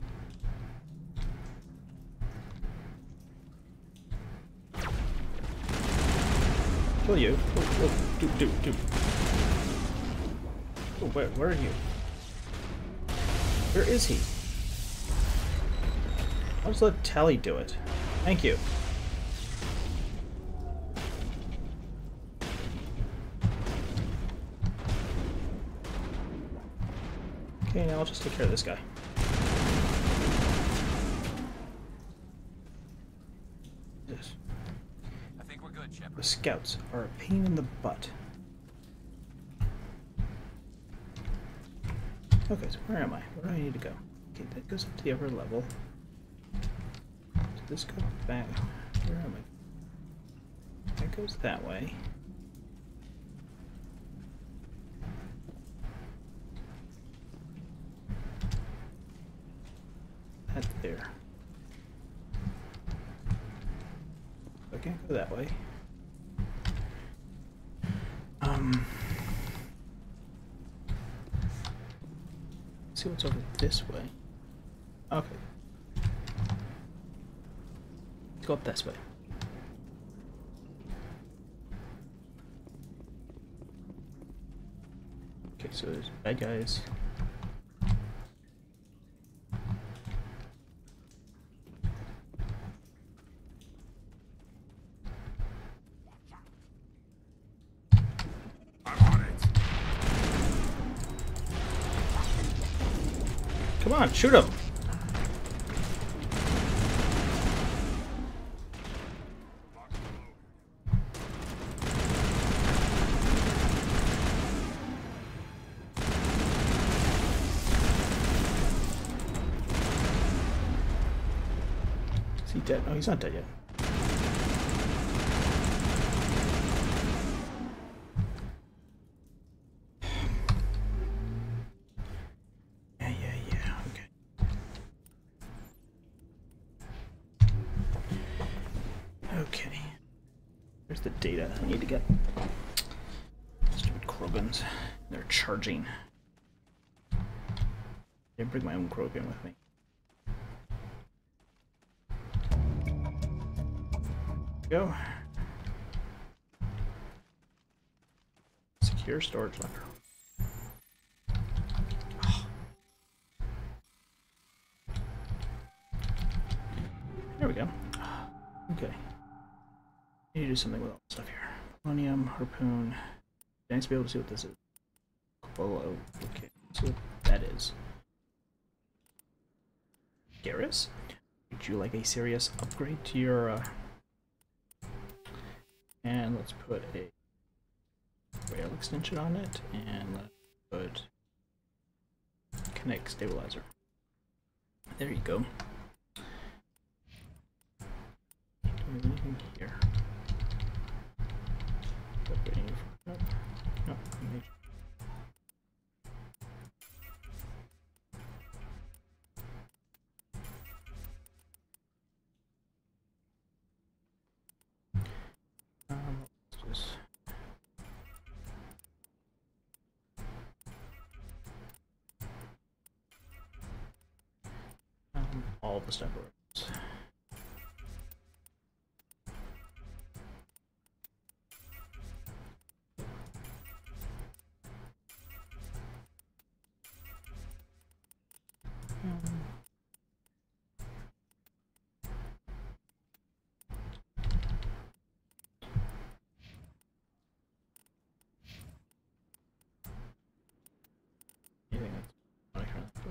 Kill you. Oh, oh, do, do, do. Oh, where, where are you? Where is he? I'll just let Tally do it. Thank you. Okay, now I'll just take care of this guy. Yes. I think we're good, Shepard. The scouts are a pain in the butt. Okay, so where am I? Where do I need to go? Okay, that goes up to the upper level. Does this go back? Where am I? That goes that way. That there. I can't go that way. Um. Let's see what's over this way. Okay. Let's go up this way. Okay, so there's bad guys. Come on, shoot him! Is he dead? No, he's not dead yet. Okay. There's the data I need to get. Stupid Krogans. They're charging. I didn't bring my own Krogan with me. Go. Secure storage locker. Oh. There we go. Okay. I need to do something with all this stuff here. Polonium, harpoon. Nice to be able to see what this is. Below. Okay, see what that is. Garrus? Would you like a serious upgrade to your uh... and let's put a rail extension on it, and let's put kinetic stabilizer. There you go. have anything here. Upgrading for, nope. Nope. Um, let's just um, all the sniper rifles. Um, anything that's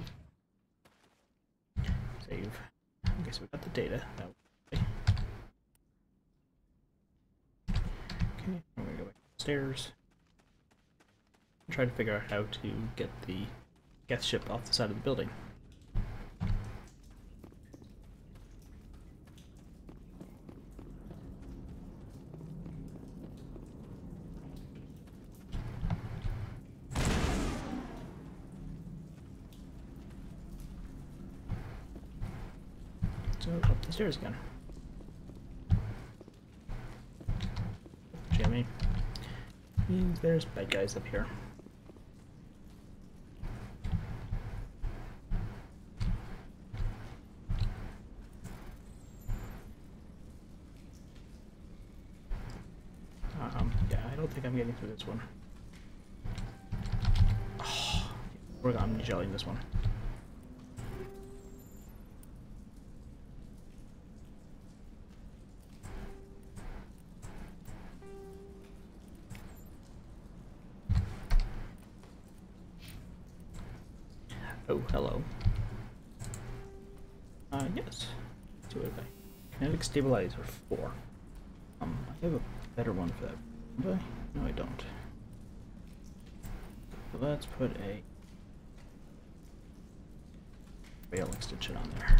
save. Okay, so we got the data. That way. Okay, I'm gonna go back upstairs. Try to figure out how to get the Geth ship off the side of the building. So up the stairs again. Jimmy. There's bad guys up here. Um, yeah, I don't think I'm getting through this one. Oh, we're gonna jelly this one. Oh, hello. Uh, yes. Let's do it by kinetic stabilizer four. Um, I have a better one for that. Do I? No, I don't. So let's put a rail extension on there.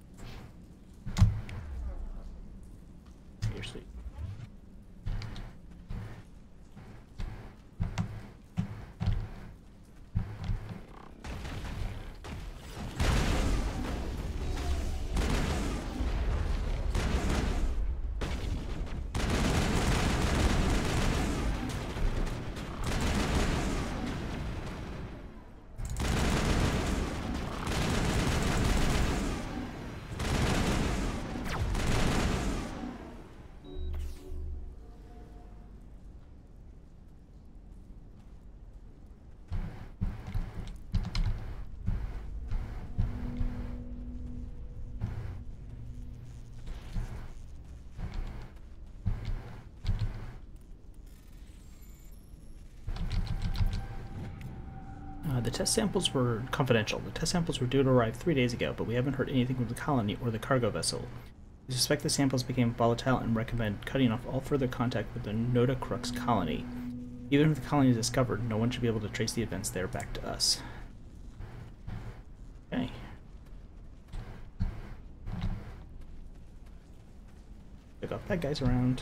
Seriously. Uh, the test samples were confidential. The test samples were due to arrive three days ago, but we haven't heard anything from the colony or the cargo vessel. We suspect the samples became volatile and recommend cutting off all further contact with the Noda Crux colony. Even if the colony is discovered, no one should be able to trace the events there back to us. Okay. Pick up that guy's around.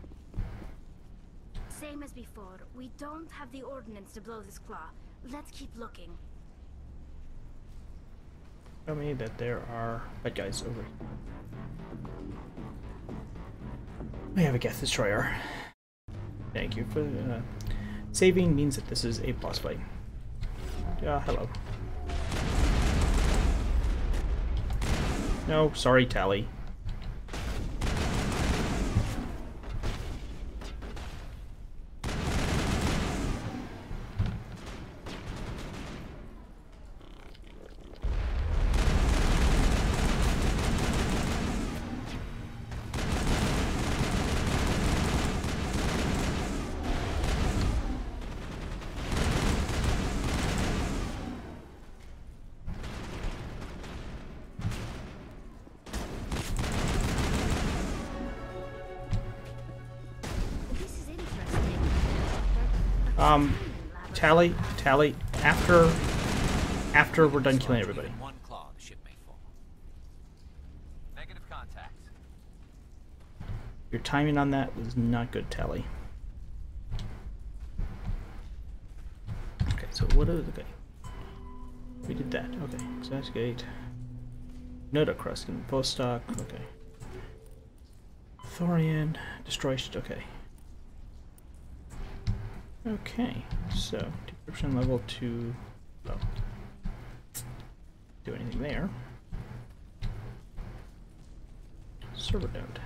Same as before. We don't have the ordnance to blow this claw. Let's keep looking. Tell me that there are bad guys over here. I have a Geth destroyer. Thank you for uh, saving. Means that this is a boss fight. Uh, hello. No, sorry, Tally. Um, Tally, Tally, after, after we're done killing everybody. One claw, the ship may fall. Negative contact. Your timing on that was not good, Tally. Okay, so what is okay? We did that. Okay, Exasgate. Noda Cruscan, Vostok. Okay. Thorian, destroy. Okay. Okay, so decryption level two. Oh. Do anything there. Server node.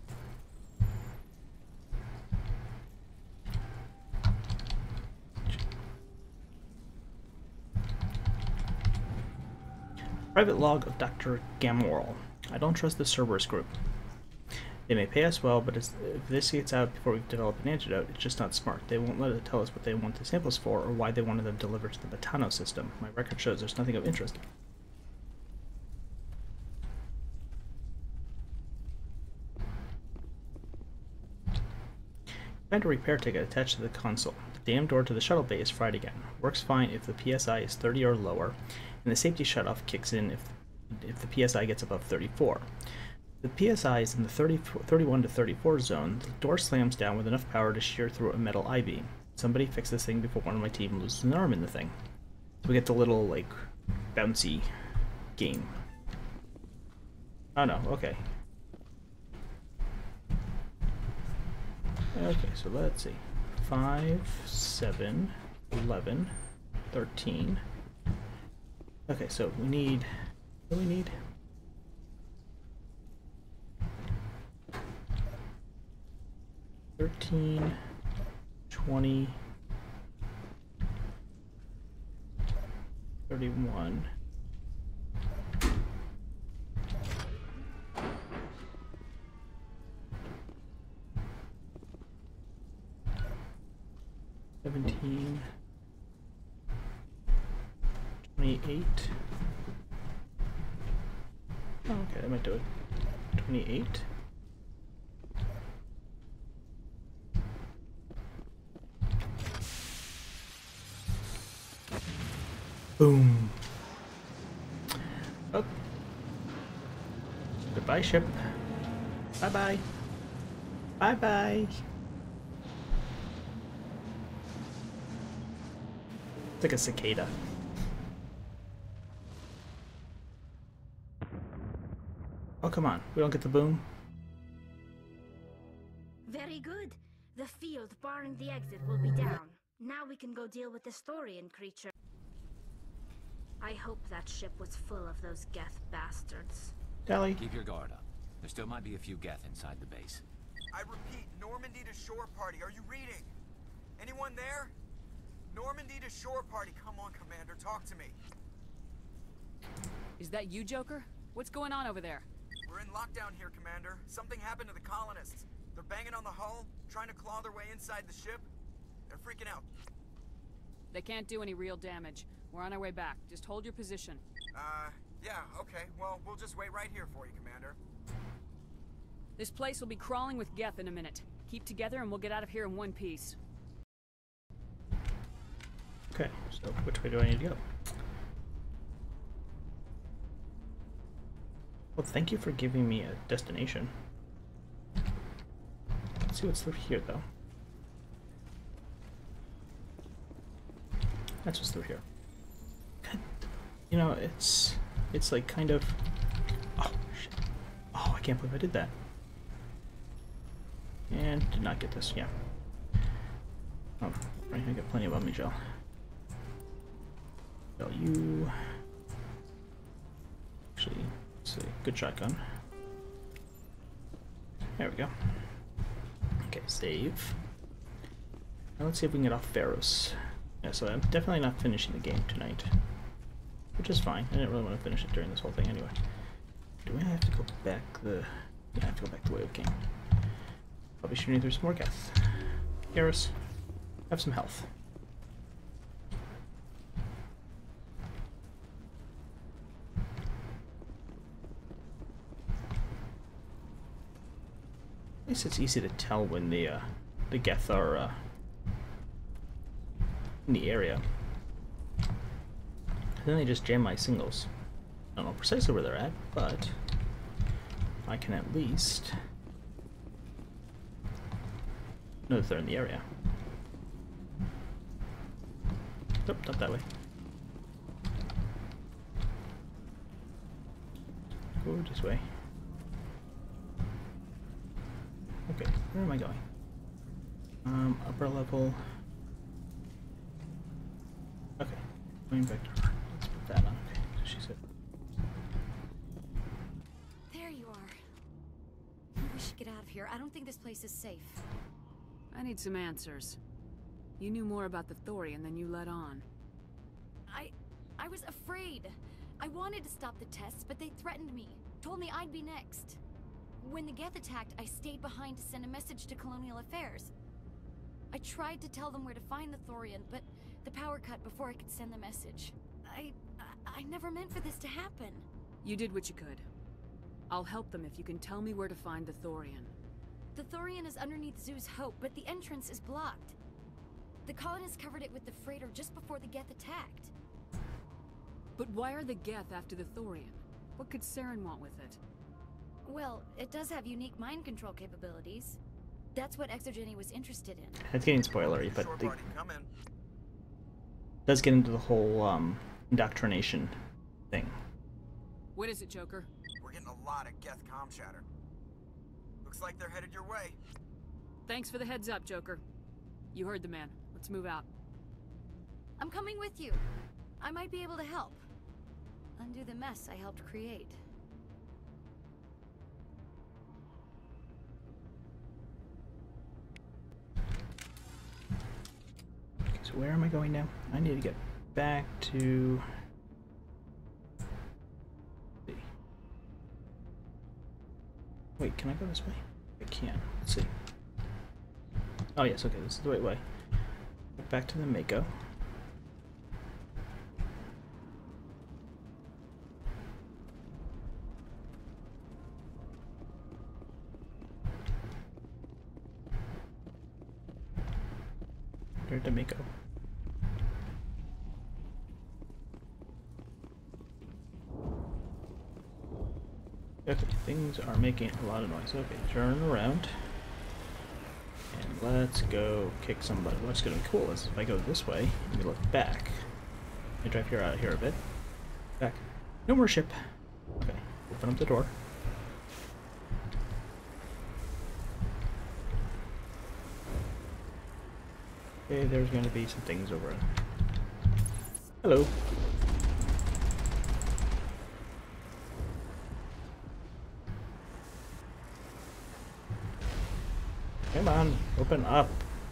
Private log of Doctor Gamorrel. I don't trust the Cerberus group. They may pay us well, but if this gets out before we develop an antidote, it's just not smart. They won't let it tell us what they want the samples for or why they wanted them delivered to the Batano system. My record shows there's nothing of interest. Find a repair ticket attached to the console. The dam door to the shuttle bay is fried again. Works fine if the P S I is thirty or lower, and the safety shutoff kicks in if, if the P S I gets above thirty-four. The P S I is in the thirty, thirty-one to thirty-four zone. The door slams down with enough power to shear through a metal I-beam. Somebody fix this thing before one of my team loses an arm in the thing. So we get the little, like, bouncy game. Oh no, okay. Okay, so let's see. five, seven, eleven, thirteen. Okay, so we need... What do we need? thirteen, twenty, thirty-one. seventeen, twenty-eight. Oh, okay, that might do it. twenty-eight. Boom. Oh. Goodbye, ship. Bye-bye. Bye-bye. It's like a cicada. Oh, come on. We don't get the boom? Very good. The field barring the exit will be down. Now we can go deal with the Thorian creature. I hope that ship was full of those Geth bastards. Dally. Keep your guard up. There still might be a few Geth inside the base. I repeat, Normandy to shore party. Are you reading? Anyone there? Normandy to shore party. Come on, Commander. Talk to me. Is that you, Joker? What's going on over there? We're in lockdown here, Commander. Something happened to the colonists. They're banging on the hull, trying to claw their way inside the ship. They're freaking out. They can't do any real damage. We're on our way back. Just hold your position. Uh, yeah, okay. Well, we'll just wait right here for you, Commander. This place will be crawling with Geth in a minute. Keep together and we'll get out of here in one piece. Okay, so which way do I need to go? Well, thank you for giving me a destination. Let's see what's through here, though. That's what's through here. God, you know, it's it's like kind of. Oh shit! Oh, I can't believe I did that. And did not get this. Yeah. Oh, right. I got plenty of ummy gel. Gel you. Actually, let's see. Good shotgun. There we go. Okay, save. Now let's see if we can get off Feros. Yeah, so I'm definitely not finishing the game tonight. Which is fine. I didn't really want to finish it during this whole thing anyway. Do I have to go back the... Yeah, I have to go back the way of game. Probably shooting through some more Geth. Feros, have some health. At least it's easy to tell when the uh, the Geth are uh, in the area. Then they just jam my singles. I don't know precisely where they're at, but I can at least know if they're in the area. Nope, not that way. Go this way. Okay, where am I going? Um, upper level. Okay, going back to her. Let's put that on. Okay, so she said. There you are. We should get out of here. I don't think this place is safe. I need some answers. You knew more about the Thorian than you let on. I... I was afraid. I wanted to stop the tests, but they threatened me. Told me I'd be next. When the Geth attacked, I stayed behind to send a message to Colonial Affairs. I tried to tell them where to find the Thorian, but the power cut before I could send the message. I... I, I never meant for this to happen. You did what you could. I'll help them if you can tell me where to find the Thorian. The Thorian is underneath Zoo's Hope, but the entrance is blocked. The colonists covered it with the freighter just before the Geth attacked. But why are the Geth after the Thorian? What could Saren want with it? Well, it does have unique mind control capabilities. That's what Exogeny was interested in. It's getting spoilery, but the, does get into the whole um, indoctrination thing. What is it, Joker? We're getting a lot of Geth comm chatter. Looks like they're headed your way. Thanks for the heads up, Joker. You heard the man. Let's move out. I'm coming with you. I might be able to help. Undo the mess I helped create. Okay, so where am I going now? I need to get back to... Let's see. Wait, can I go this way? I can. Let's see. Oh yes, okay, this is the right way. Get back to the Mako. There's the Mako. Okay, things are making a lot of noise. Okay, turn around. And let's go kick some butt. What's gonna be cool is if I go this way and we look back. I drive here out of here a bit. Back. No more ship. Okay, open up the door. Okay, there's gonna be some things over it. Hello. Come on, open up.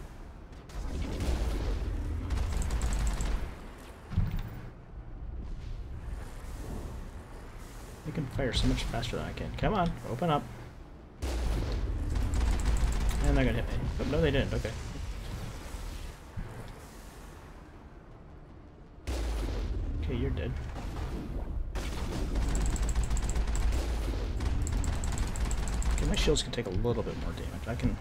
You can fire so much faster than I can. Come on, open up. And they're gonna hit me. Oh, no, they didn't. Okay. Okay, you're dead. Okay, my shields can take a little bit more damage. I can...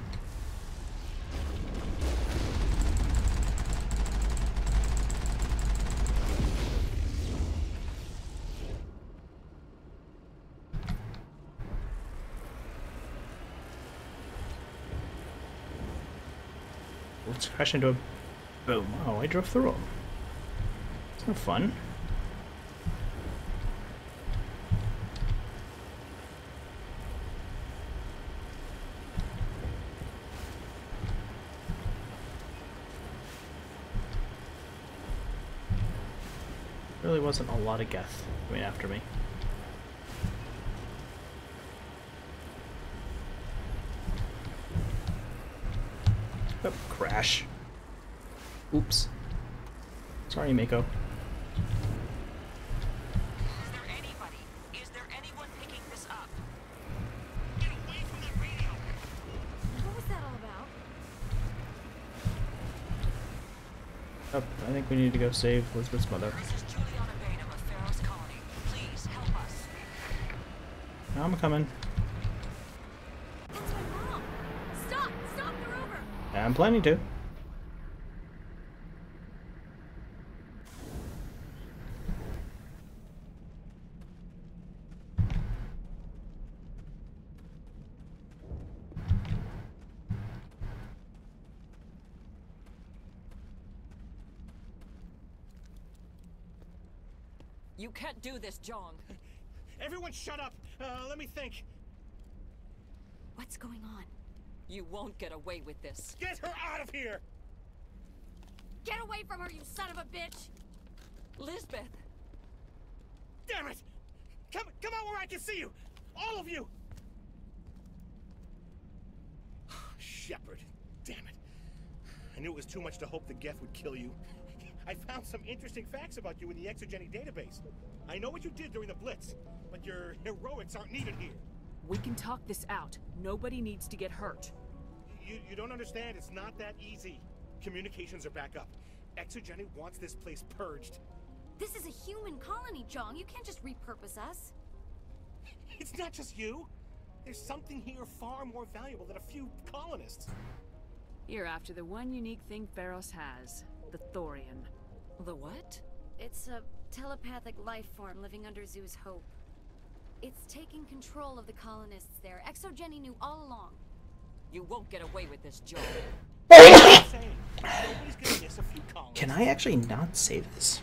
Let's crash into a... Boom. Oh, I drove through him. It's no fun. Really wasn't a lot of Geth coming after me. Oh, crash. Oops. Sorry, Mako. Is there anybody? Is there anyone picking this up? Get away from that radio! What was that all about? Oh, I think we need to go save Elizabeth's mother. This is Juliana Bainham of Feros Colony. Please help us. I'm coming. That's my mom! Stop! Stop the rover! I'm planning to. You can't do this, Jong. Everyone shut up! Uh, let me think. What's going on? You won't get away with this. Get her out of here! Get away from her, you son of a bitch! Lisbeth! Damn it! Come, come out where I can see you! All of you! Shepard, damn it. I knew it was too much to hope the Geth would kill you. I found some interesting facts about you in the Exogeny database. I know what you did during the Blitz, but your heroics aren't needed here. We can talk this out. Nobody needs to get hurt. You, you don't understand, it's not that easy. Communications are back up. Exogeny wants this place purged. This is a human colony, Jong. You can't just repurpose us. It's not just you. There's something here far more valuable than a few colonists. You're after the one unique thing Feros has, the Thorian. The what? It's a telepathic life form living under Zoo's hope. It's taking control of the colonists there. Exogeny knew all along. You won't get away with this, Joe. Can I actually not save this?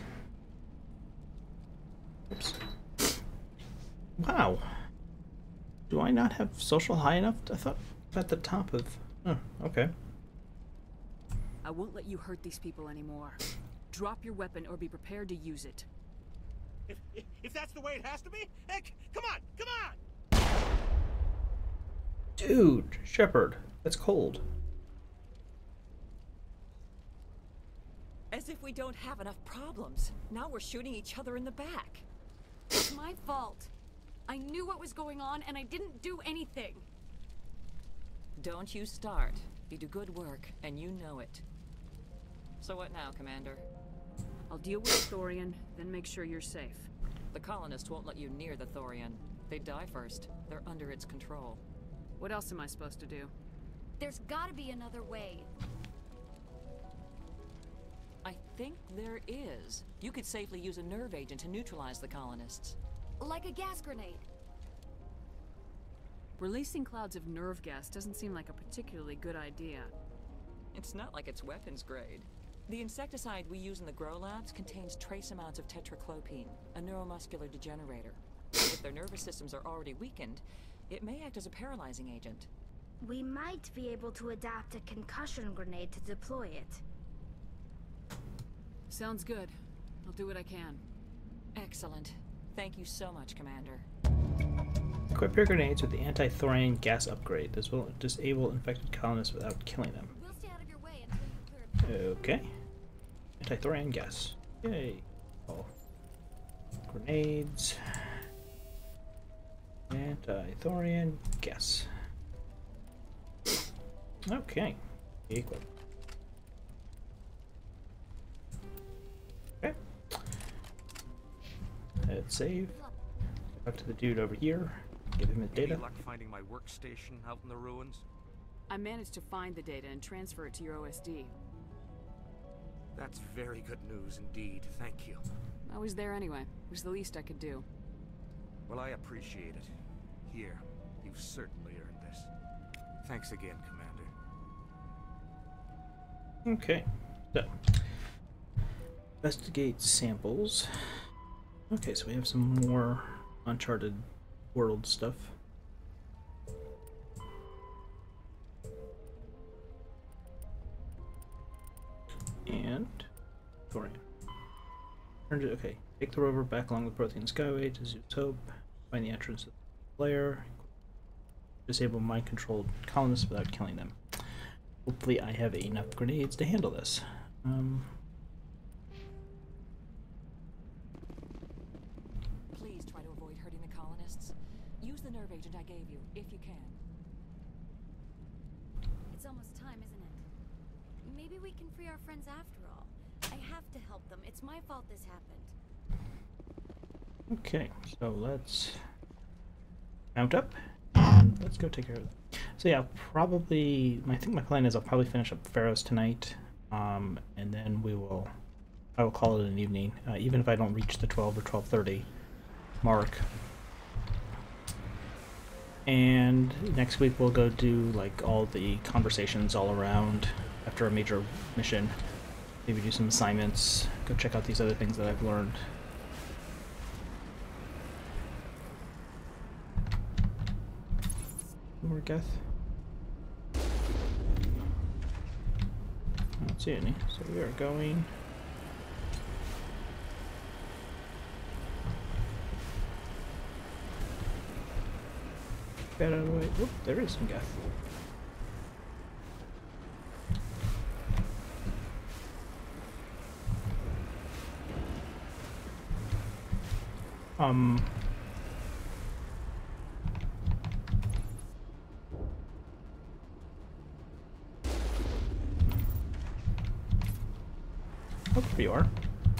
Oops. Wow. Do I not have social high enough? I thought at the top of... Oh, okay. I won't let you hurt these people anymore. Drop your weapon or be prepared to use it. If, if, if that's the way it has to be, heck, come on, come on! Dude, Shepard, that's cold. As if we don't have enough problems. Now we're shooting each other in the back. It's my fault. I knew what was going on and I didn't do anything. Don't you start. You do good work, and you know it. So what now, Commander? I'll deal with the Thorian, then make sure you're safe. The colonists won't let you near the Thorian. They die first. They're under its control. What else am I supposed to do? There's gotta be another way. I think there is. You could safely use a nerve agent to neutralize the colonists. Like a gas grenade. Releasing clouds of nerve gas doesn't seem like a particularly good idea. It's not like it's weapons grade. The insecticide we use in the grow labs contains trace amounts of tetraclopine, a neuromuscular degenerator. If their nervous systems are already weakened, it may act as a paralyzing agent. We might be able to adapt a concussion grenade to deploy it. Sounds good. I'll do what I can. Excellent. Thank you so much, Commander. Equip your grenades with the anti-thorian gas upgrade. This will disable infected colonists without killing them. We'll stay out of your way until you clear. Okay. Anti-thorian gas. Yay. Oh. Grenades. Anti-thorian gas. Okay. Equip. Okay. Hit save. Back to the dude over here. Give him his data. Any luck finding my workstation out in the ruins? I managed to find the data and transfer it to your O S D. That's very good news indeed. Thank you. I was there anyway. It was the least I could do. Well, I appreciate it. Here, you've certainly earned this. Thanks again, Commander. Okay. So, investigate samples. Okay, so we have some more Uncharted world stuff. And Thorian. Okay, take the rover back along the Prothean Skyway to Zeus Hope. Find the entrance of the lair. Disable mind-controlled colonists without killing them. Hopefully, I have enough grenades to handle this. Um, Please try to avoid hurting the colonists. Use the nerve agent I gave you, if you can. It's almost time, isn't it? Maybe we can free our friends after all. I have to help them. It's my fault this happened. okay, so let's mount up and let's go take care of that. So yeah, I'll probably, I think my plan is I'll probably finish up Feros tonight, um, and then we will, I will call it an evening, uh, even if I don't reach the twelve or twelve thirty mark. And next week we'll go do like all the conversations all around after a major mission. Maybe do some assignments, go check out these other things that I've learned. more Geth? I don't see any. So we are going. Get out of the way. Oop, there is some Geth. Um. Oh, there you are.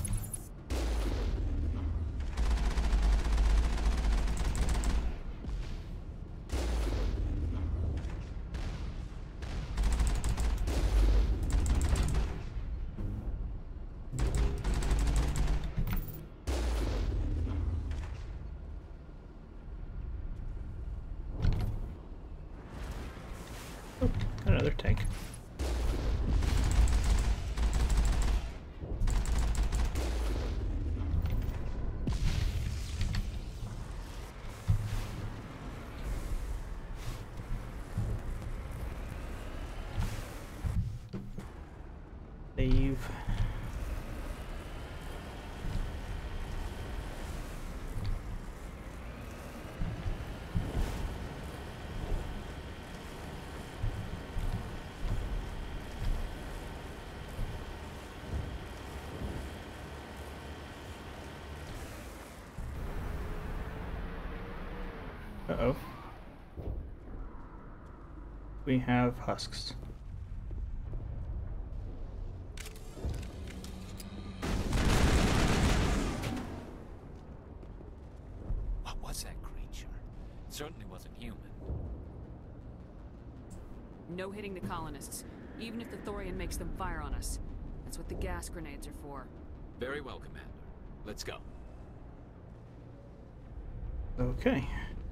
Oh, another tank. Save. Uh-oh. We have husks. What was that creature? It certainly wasn't human. No hitting the colonists, even if the Thorian makes them fire on us. That's what the gas grenades are for. Very well, Commander. Let's go. Okay.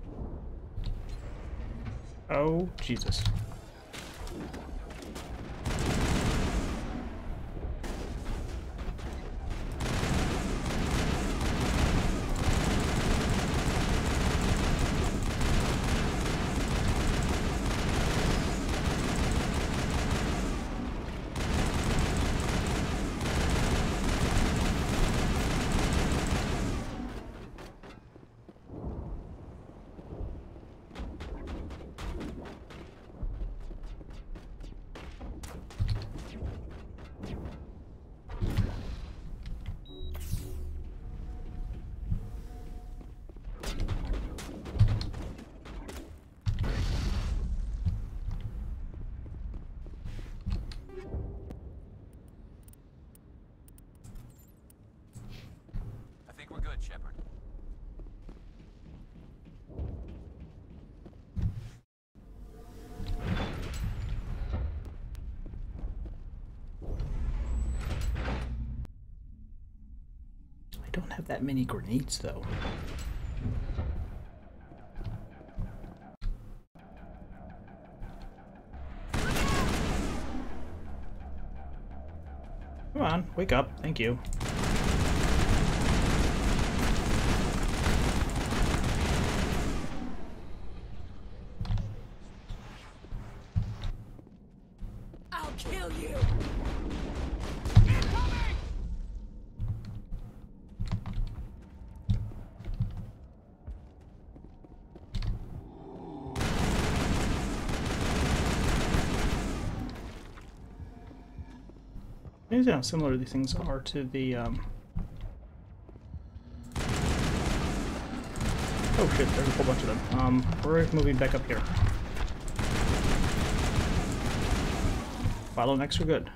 Oh, Jesus. I think we're good, Shepard. I don't have that many grenades, though. Come on, wake up. Thank you. I'll kill you! Amazing how similar these things are to the, um... oh shit, there's a whole bunch of them. Um, we're moving back up here. Bottlenecks are good.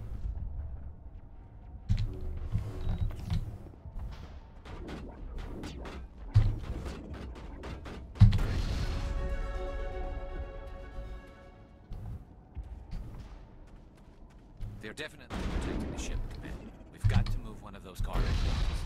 They're definitely protecting the ship, Commander. We've got to move one of those cargo pods.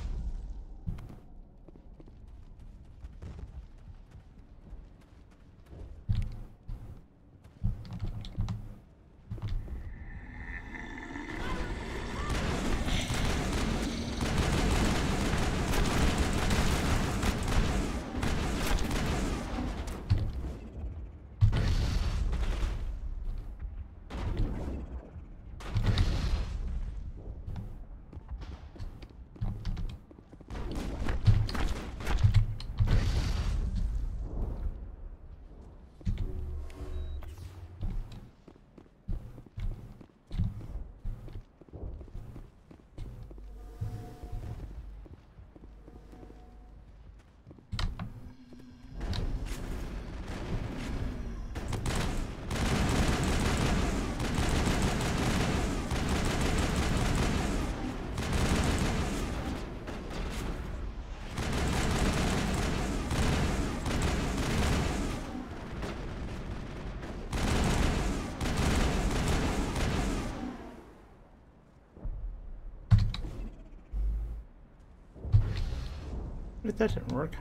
Wait, that didn't work.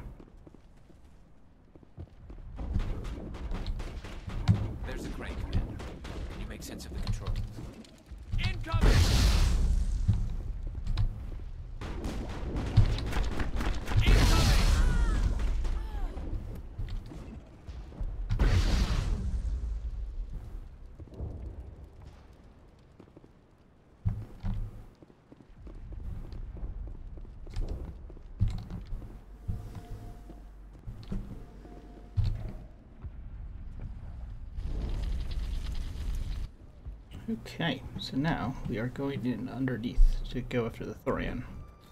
There's a crane, Commander. Can you make sense of the controls? Incoming! Okay, so now we are going in underneath to go after the Thorian.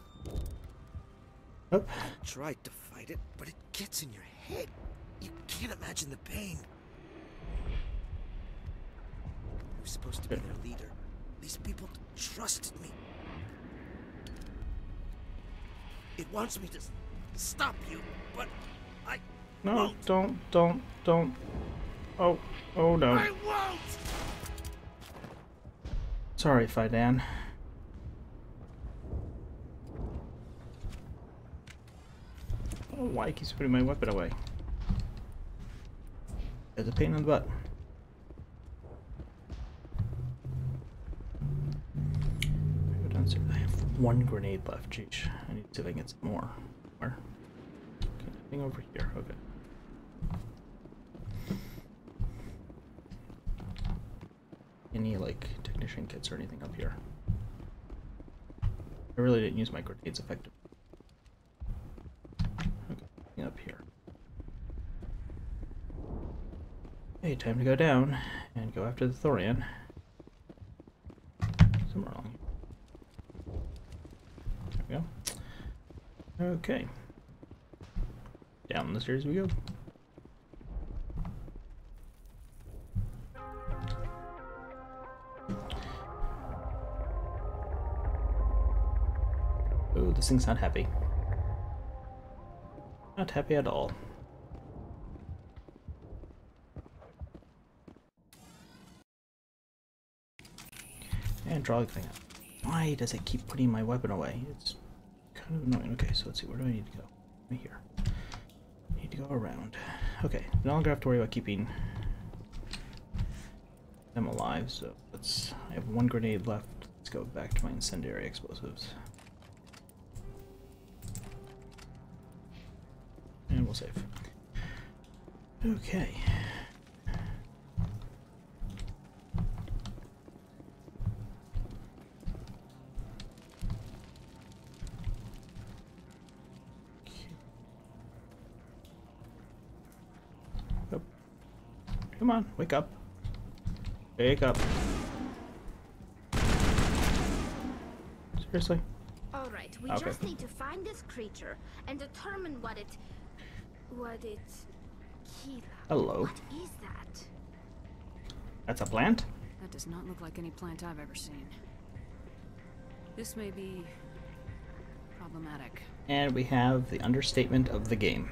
Oh. I tried to fight it, but it gets in your head. You can't imagine the pain. I was supposed to be their leader. These people trusted me. It wants me to s- stop you, but I No, won't. don't, don't, don't. Oh, oh no. I won't! Sorry, Fidan. Oh, why he keeps putting my weapon away? It's a pain in the butt. Go downstairs. I have one grenade left. Jeez, I need to see if I can get some more. Where? Okay, nothing over here. Okay. Any like technician kits or anything up here? I really didn't use my grenades effectively. Okay, nothing up here. Okay, time to go down and go after the Thorian. Somewhere along here. There we go. Okay. Down the stairs we go. Oh, this thing's not happy. Not happy at all. And draw the thing out. Why does it keep putting my weapon away? It's kind of annoying. Okay, so let's see. Where do I need to go? Right here. I need to go around. Okay, no longer have to worry about keeping them alive. So let's. I have one grenade left. Let's go back to my incendiary explosives. And we'll save. Okay. Oh. Come on, wake up. Wake up. Seriously? All right, we Okay. just need to find this creature and determine what it... what it... Kila. Hello. What is that? That's a plant? That does not look like any plant I've ever seen. This may be problematic. And we have the understatement of the game.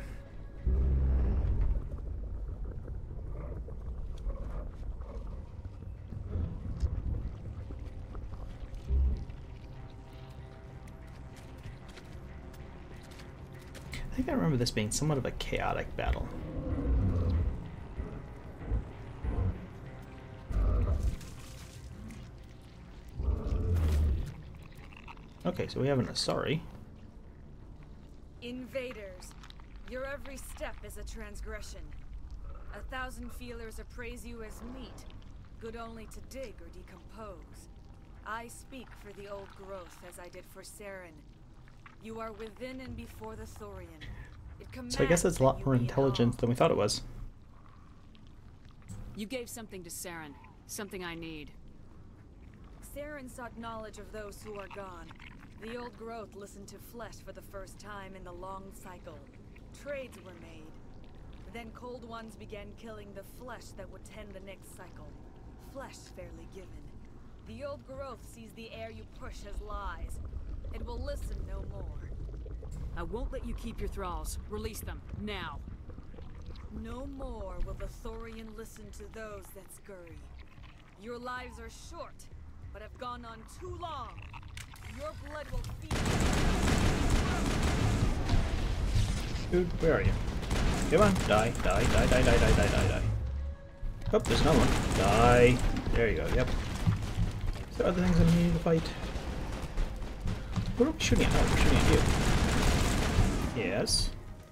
I think I remember this being somewhat of a chaotic battle. Okay, so we have an Asari. Invaders, your every step is a transgression. A thousand feelers appraise you as meat, good only to dig or decompose. I speak for the old growth as I did for Saren. You are within and before the Thorian. It So I guess it's a lot more intelligent than we thought it was. You gave something to Saren. Something I need. Saren sought knowledge of those who are gone. The old growth listened to flesh for the first time in the long cycle. Trades were made. Then cold ones began killing the flesh that would tend the next cycle. Flesh fairly given. The old growth sees the air you push as lies. It will listen no more. I won't let you keep your thralls. Release them, now. No more will the Thorian listen to those that scurry. Your lives are short, but have gone on too long. Your blood will feed. Dude, where are you? Come on, die, die, die, die, die, die, die, die, die. Oh, there's another one. Die. There you go, yep. Is there other things I need to fight? What are we shooting at? Oh, we're shooting at you. Yes.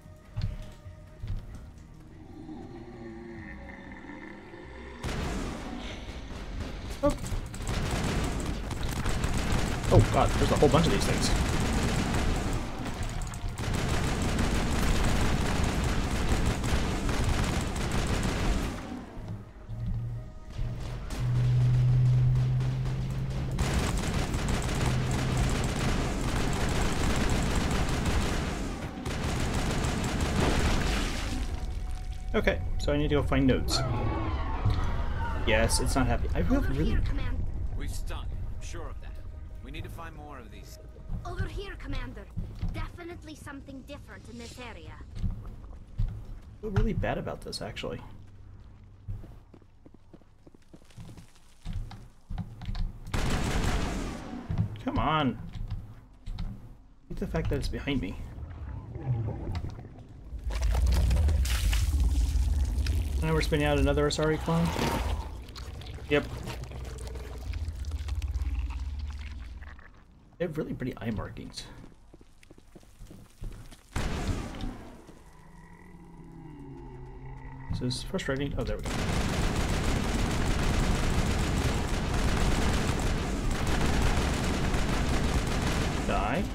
Oh. Oh god, there's a whole bunch of these things. Okay, so I need to go find notes. Yes, it's not happy. I really, really... We've stung. I'm sure of that. We need to find more of these. Over here, Commander. Definitely something different in this area. I feel really bad about this, actually. Come on. Hate the fact that it's behind me. Now we're spinning out another Asari clone. Yep. They have really pretty eye markings. This is frustrating. Oh, there we go. Die.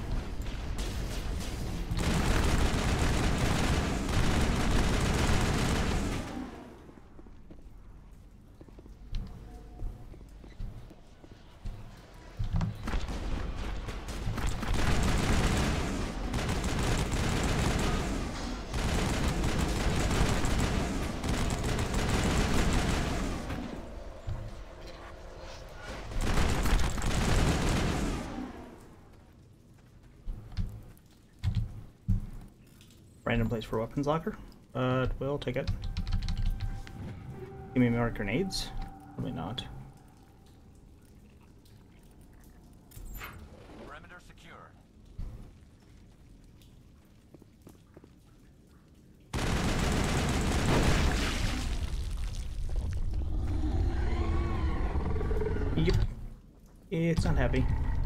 Random place for weapons locker. But we'll take it. Give me more grenades? Probably not. Perimeter secure. Yep. It's not happy.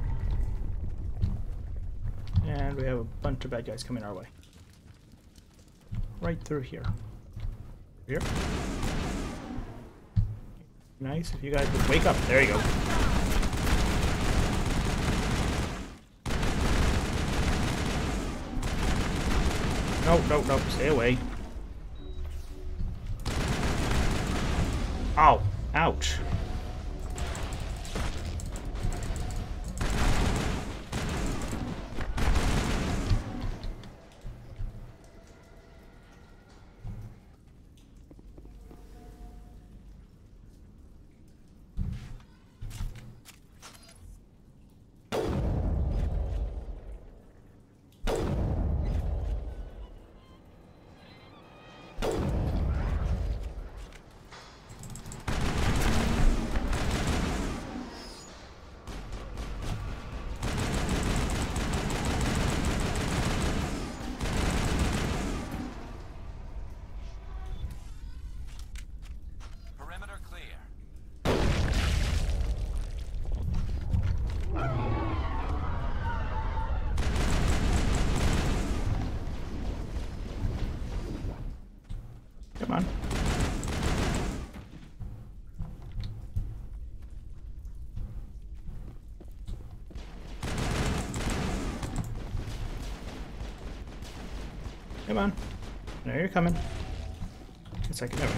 And we have a bunch of bad guys coming our way. Right through here. Here. Nice if you guys would wake up. There you go. No, no, no. Stay away. Ow. Ouch. Come on. Come on. Now you're coming. A second. There we go.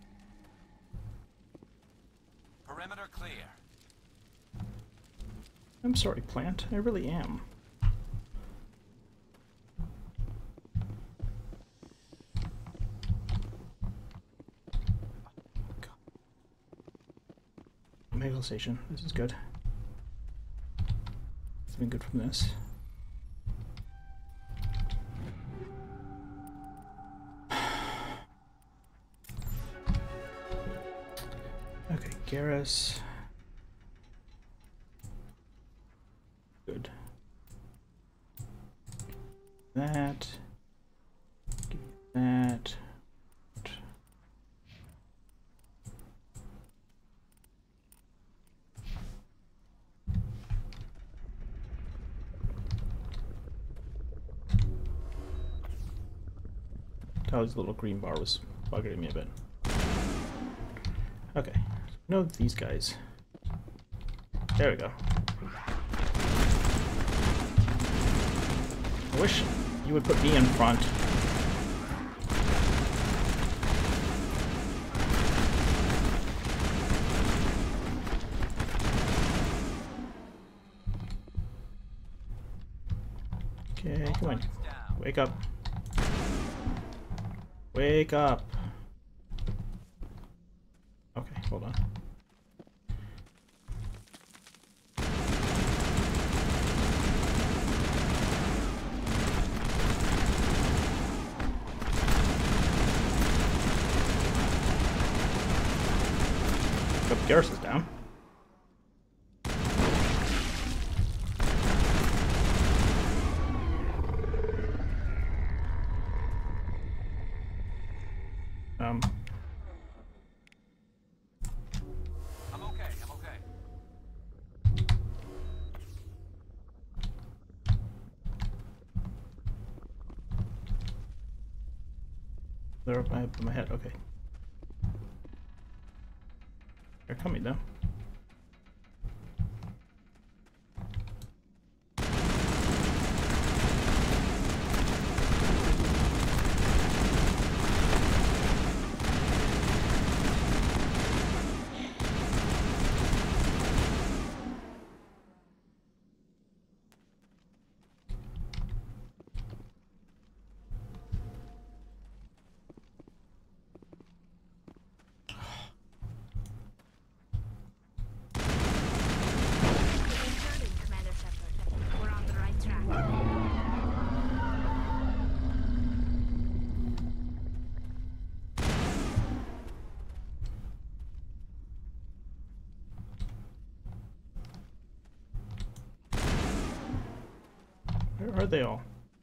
Perimeter clear. I'm sorry, plant. I really am. Medical station. This is good. Something good from this. Okay, Garrus. Good. That. Give me that. Oh, this little green bar was bugging me a bit. Okay, no, these guys. There we go. I wish you would put me in front. Okay, come on. Wake up. Wake up. Okay, hold on. Yep, Garrus is down. Um. I'm okay, I'm okay. They're up my, up my head, okay. They're coming though. Where are they all?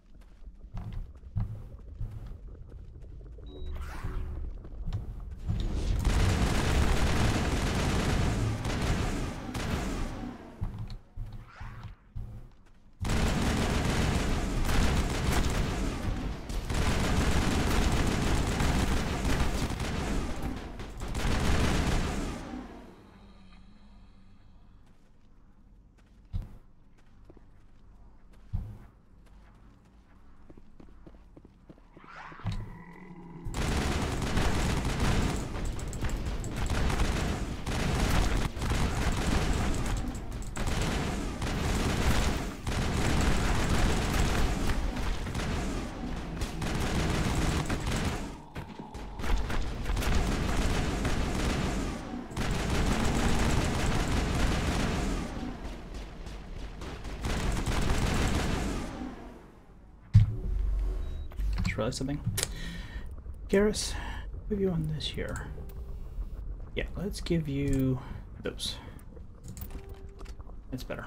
Realize something. Garrus, give you on this here. Yeah, let's give you those. That's better.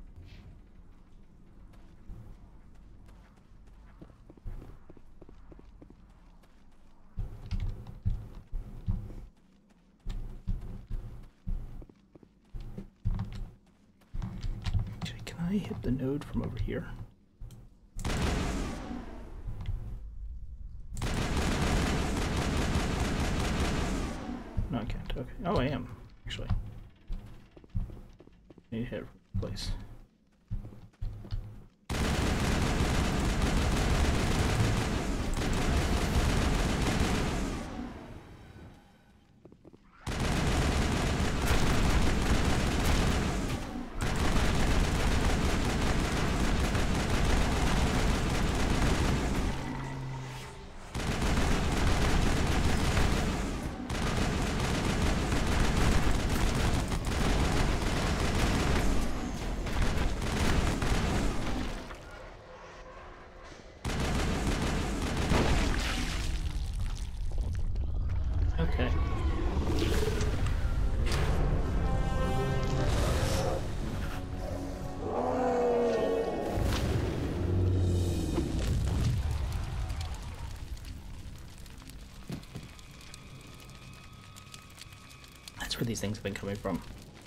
Okay, can I hit the node from over here? No, I can't. Okay. Oh, I am, actually. I need to hit place. Okay. That's where these things have been coming from.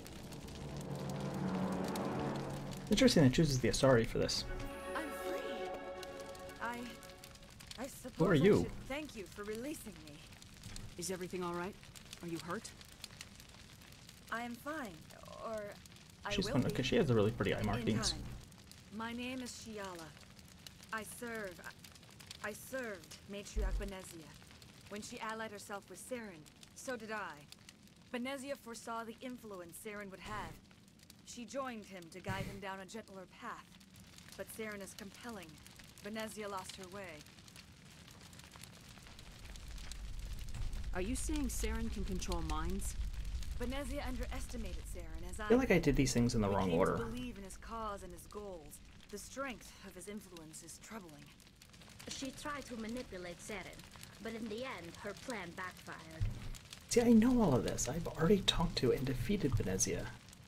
Interesting that it chooses the Asari for this. I'm free. I... I suppose Who are I you? should thank you for releasing me. Is everything all right? Are you hurt? I am fine, or I She's will fun be. because she has the really pretty eye in markings. time. My name is Shiala. I serve... I served Matriarch Benezia. When she allied herself with Saren, so did I. Benezia foresaw the influence Saren would have. She joined him to guide him down a gentler path. But Saren is compelling. Benezia lost her way. Are you saying Saren can control minds? Benezia underestimated Saren, as I I feel like I did these things in the We wrong came order. to believe in his cause and his goals. The strength of his influence is troubling. She tried to manipulate Saren, but in the end, her plan backfired. See, I know all of this. I've already talked to and defeated Benezia.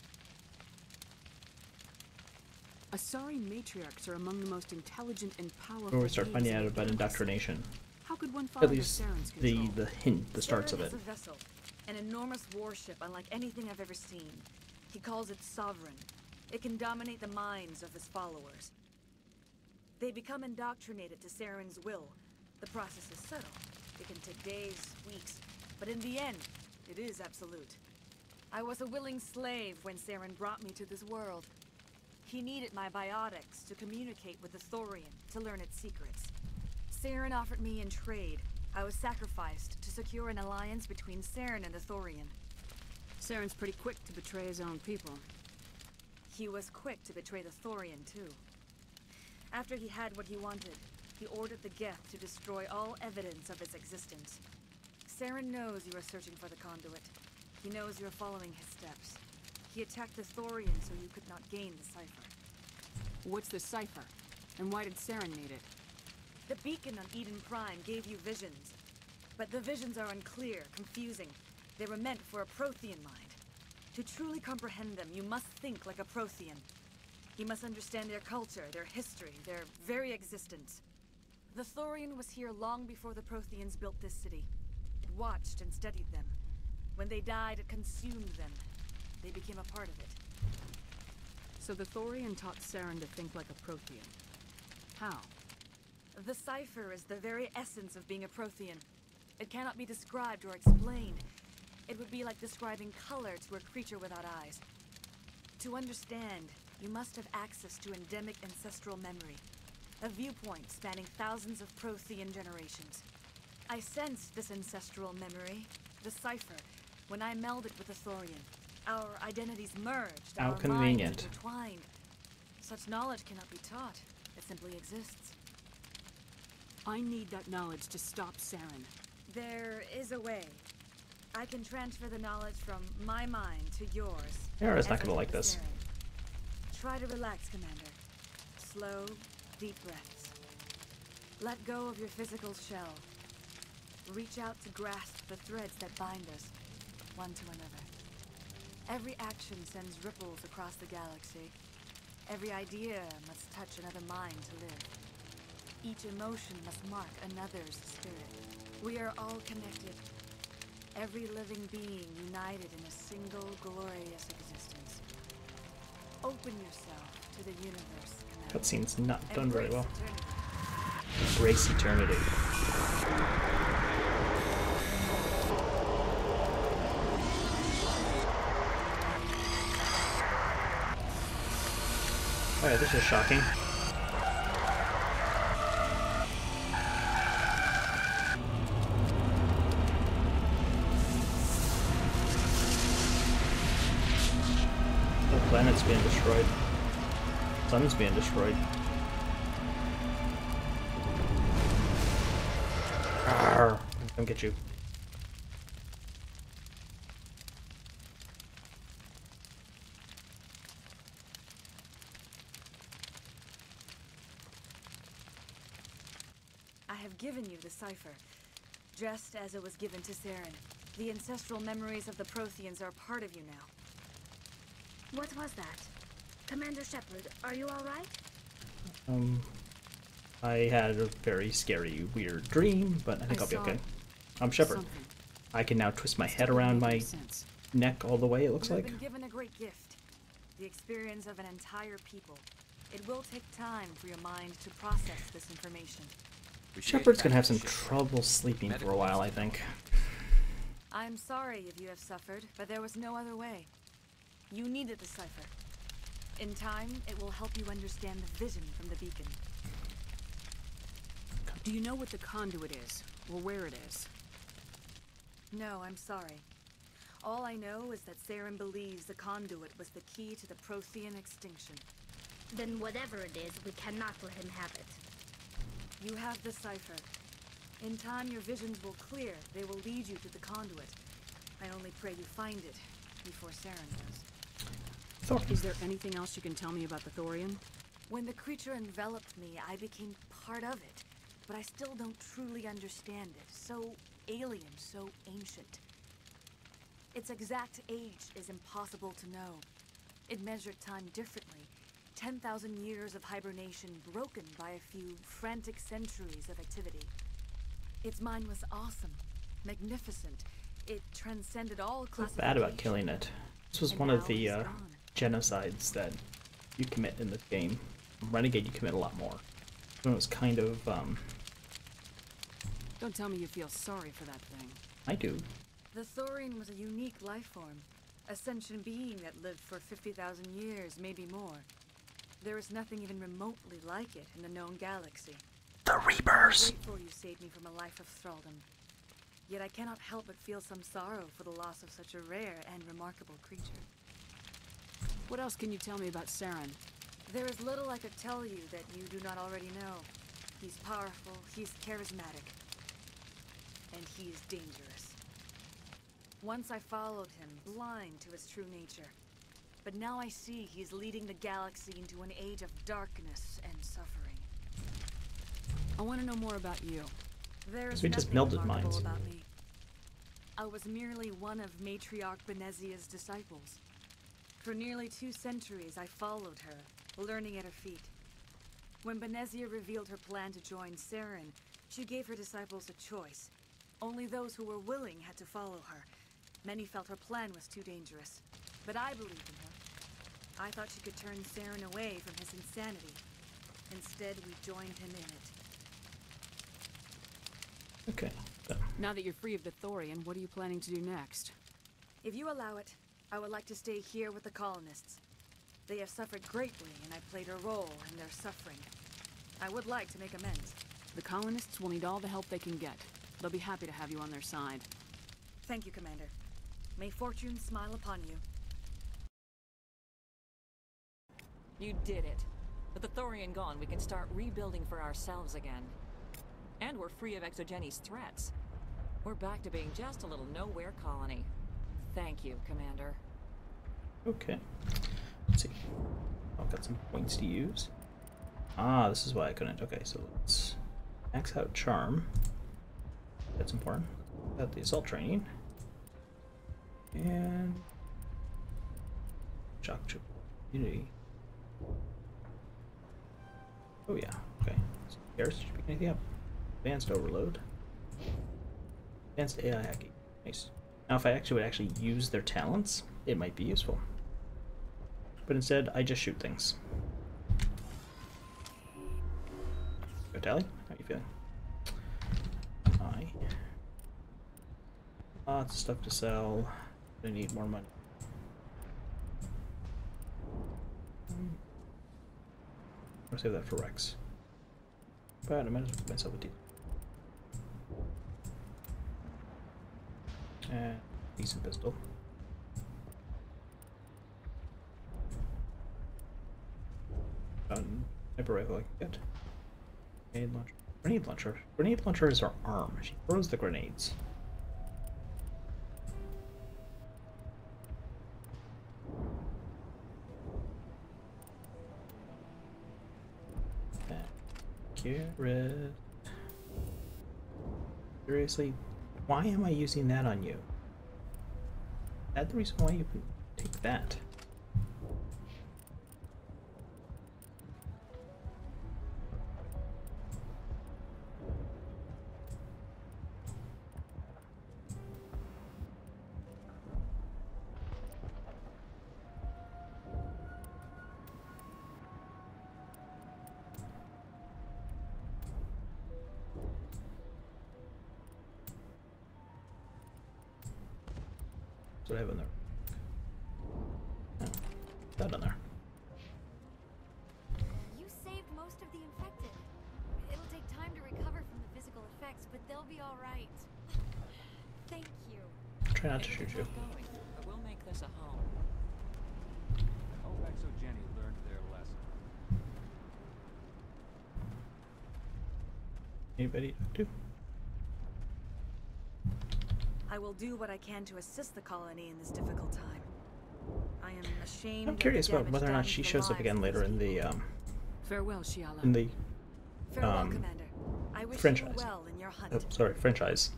Asari matriarchs are among the most intelligent and powerful. When we start finding beings out in the about galaxy. indoctrination. How could one fall At under least Saren's the, control? the hint, the starts of Saren it. is a vessel, an enormous warship unlike anything I've ever seen. He calls it sovereign. It can dominate the minds of his followers. They become indoctrinated to Saren's will. The process is subtle. It can take days, weeks, but in the end, it is absolute. I was a willing slave when Saren brought me to this world. He needed my biotics to communicate with the Thorian, to learn its secrets. Saren offered me in trade. I was sacrificed to secure an alliance between Saren and the Thorian. Saren's pretty quick to betray his own people. He was quick to betray the Thorian, too. After he had what he wanted, he ordered the Geth to destroy all evidence of its existence. Saren knows you are searching for the conduit. He knows you are following his steps. He attacked the Thorian so you could not gain the cipher. What's the cipher? And why did Saren need it? The beacon on Eden Prime gave you visions. But the visions are unclear, confusing. They were meant for a Prothean mind. To truly comprehend them, you must think like a Prothean. You must understand their culture, their history, their very existence. The Thorian was here long before the Protheans built this city. It watched and studied them. When they died, it consumed them. They became a part of it. So the Thorian taught Saren to think like a Prothean. How? The cipher is the very essence of being a Prothean. It cannot be described or explained. It would be like describing color to a creature without eyes. To understand, you must have access to endemic ancestral memory. A viewpoint spanning thousands of Prothean generations. I sensed this ancestral memory, the cipher, when I melded with the Thorian. Our identities merged, How our convenient. minds intertwined. Such knowledge cannot be taught. It simply exists. I need that knowledge to stop Saren. There is a way. I can transfer the knowledge from my mind to yours. Yara's not as I gonna like did with this. Saren. Try to relax, Commander. Slow, deep breaths. Let go of your physical shell. Reach out to grasp the threads that bind us, one to another. Every action sends ripples across the galaxy. Every idea must touch another mind to live. Each emotion must mark another's spirit. We are all connected. Every living being united in a single glorious existence. Open yourself to the universe, Commander. Cutscene's not done very Embrace well. eternity. Embrace eternity. Oh yeah, this is shocking. The planet's being destroyed. Sun's being destroyed. Arrgh. Come get you. I have given you the cipher. just as it was given to Saren. The ancestral memories of the Protheans are part of you now. What was that? Commander Shepard, are you alright? Um, I had a very scary, weird dream, but I think I I'll be saw okay. I'm Shepard. something. I can now twist my It's head starting to around make my sense. neck all the way, it looks You have like. been given a great gift. The experience of an entire people. It will take time for your mind to process this information. Shepard's gonna have some trouble sleeping for a while, I think. I'm sorry if you have suffered, but there was no other way. You needed the cipher. In time, it will help you understand the vision from the beacon. Do you know what the conduit is, or where it is? No, I'm sorry. All I know is that Saren believes the conduit was the key to the Prothean extinction. Then whatever it is, we cannot let him have it. You have the cipher. In time, your visions will clear. They will lead you to the conduit. I only pray you find it before Saren does. Is there anything else you can tell me about the Thorian? When the creature enveloped me, I became part of it. But I still don't truly understand it. So alien, so ancient. Its exact age is impossible to know. It measured time differently. ten thousand years of hibernation broken by a few frantic centuries of activity. Its mind was awesome, magnificent. It transcended all I feel classification. bad about killing it. This was And one of now the it's uh, gone. genocides that you commit in this game. Renegade, you commit a lot more. It was kind of, um... Don't tell me you feel sorry for that thing. I do. The Thorian was a unique life form. A sentient being that lived for fifty thousand years, maybe more. There is nothing even remotely like it in the known galaxy. The Reapers! I'm grateful you saved me from a life of thraldom. Yet I cannot help but feel some sorrow for the loss of such a rare and remarkable creature. What else can you tell me about Saren? There is little I could tell you that you do not already know. He's powerful, he's charismatic, and he is dangerous. Once I followed him, blind to his true nature. But now I see he's leading the galaxy into an age of darkness and suffering. I want to know more about you. There is We just nothing melded remarkable minds. about me. I was merely one of Matriarch Benezia's disciples. For nearly two centuries, I followed her, learning at her feet. When Benezia revealed her plan to join Saren, she gave her disciples a choice. Only those who were willing had to follow her. Many felt her plan was too dangerous, but I believed in her. I thought she could turn Saren away from his insanity. Instead, we joined him in it. Okay. Now that you're free of the Thorian, what are you planning to do next? If you allow it, I would like to stay here with the colonists. They have suffered greatly, and I played a role in their suffering. I would like to make amends. The colonists will need all the help they can get. They'll be happy to have you on their side. Thank you, Commander. May fortune smile upon you. You did it. With the Thorian gone, we can start rebuilding for ourselves again. And we're free of Exogeni's threats. We're back to being just a little nowhere colony. Thank you, Commander. Okay. Let's see. I've got some points to use. Ah, this is why I couldn't. Okay, so let's max out Charm. That's important. Got the assault training. And shock triple unity. Oh yeah, okay. So Feros, did you pick anything up? Advanced overload. Advanced A I hacking. Nice. Now if I actually would actually use their talents, it might be useful. But instead, I just shoot things. Go Tally, how are you feeling? I lots of stuff to sell. I need more money. I'll save that for Rex. But I might as well put myself a deal. And decent pistol. Um, sniper rifle I can get. Grenade launcher. Grenade launcher. Grenade launcher is her arm. She throws the grenades. Accurate. Seriously, Why am I using that on you? That's the reason why you can take that. What do I have in there? Oh, that on there. You saved most of the infected. It'll take time to recover from the physical effects, but they'll be all right. Thank you. Try not to shoot you. Going, but we'll make this a home. I hope Exo Jenny learned their lesson. Anybody talk to? I will do what I can to assist the colony in this difficult time. I am ashamed. I'm curious about whether or not she shows up again later in the um. Farewell, Shiala. In the Farewell, um. Commander. I wish franchise. you well in your hunt. Oh, sorry, franchise.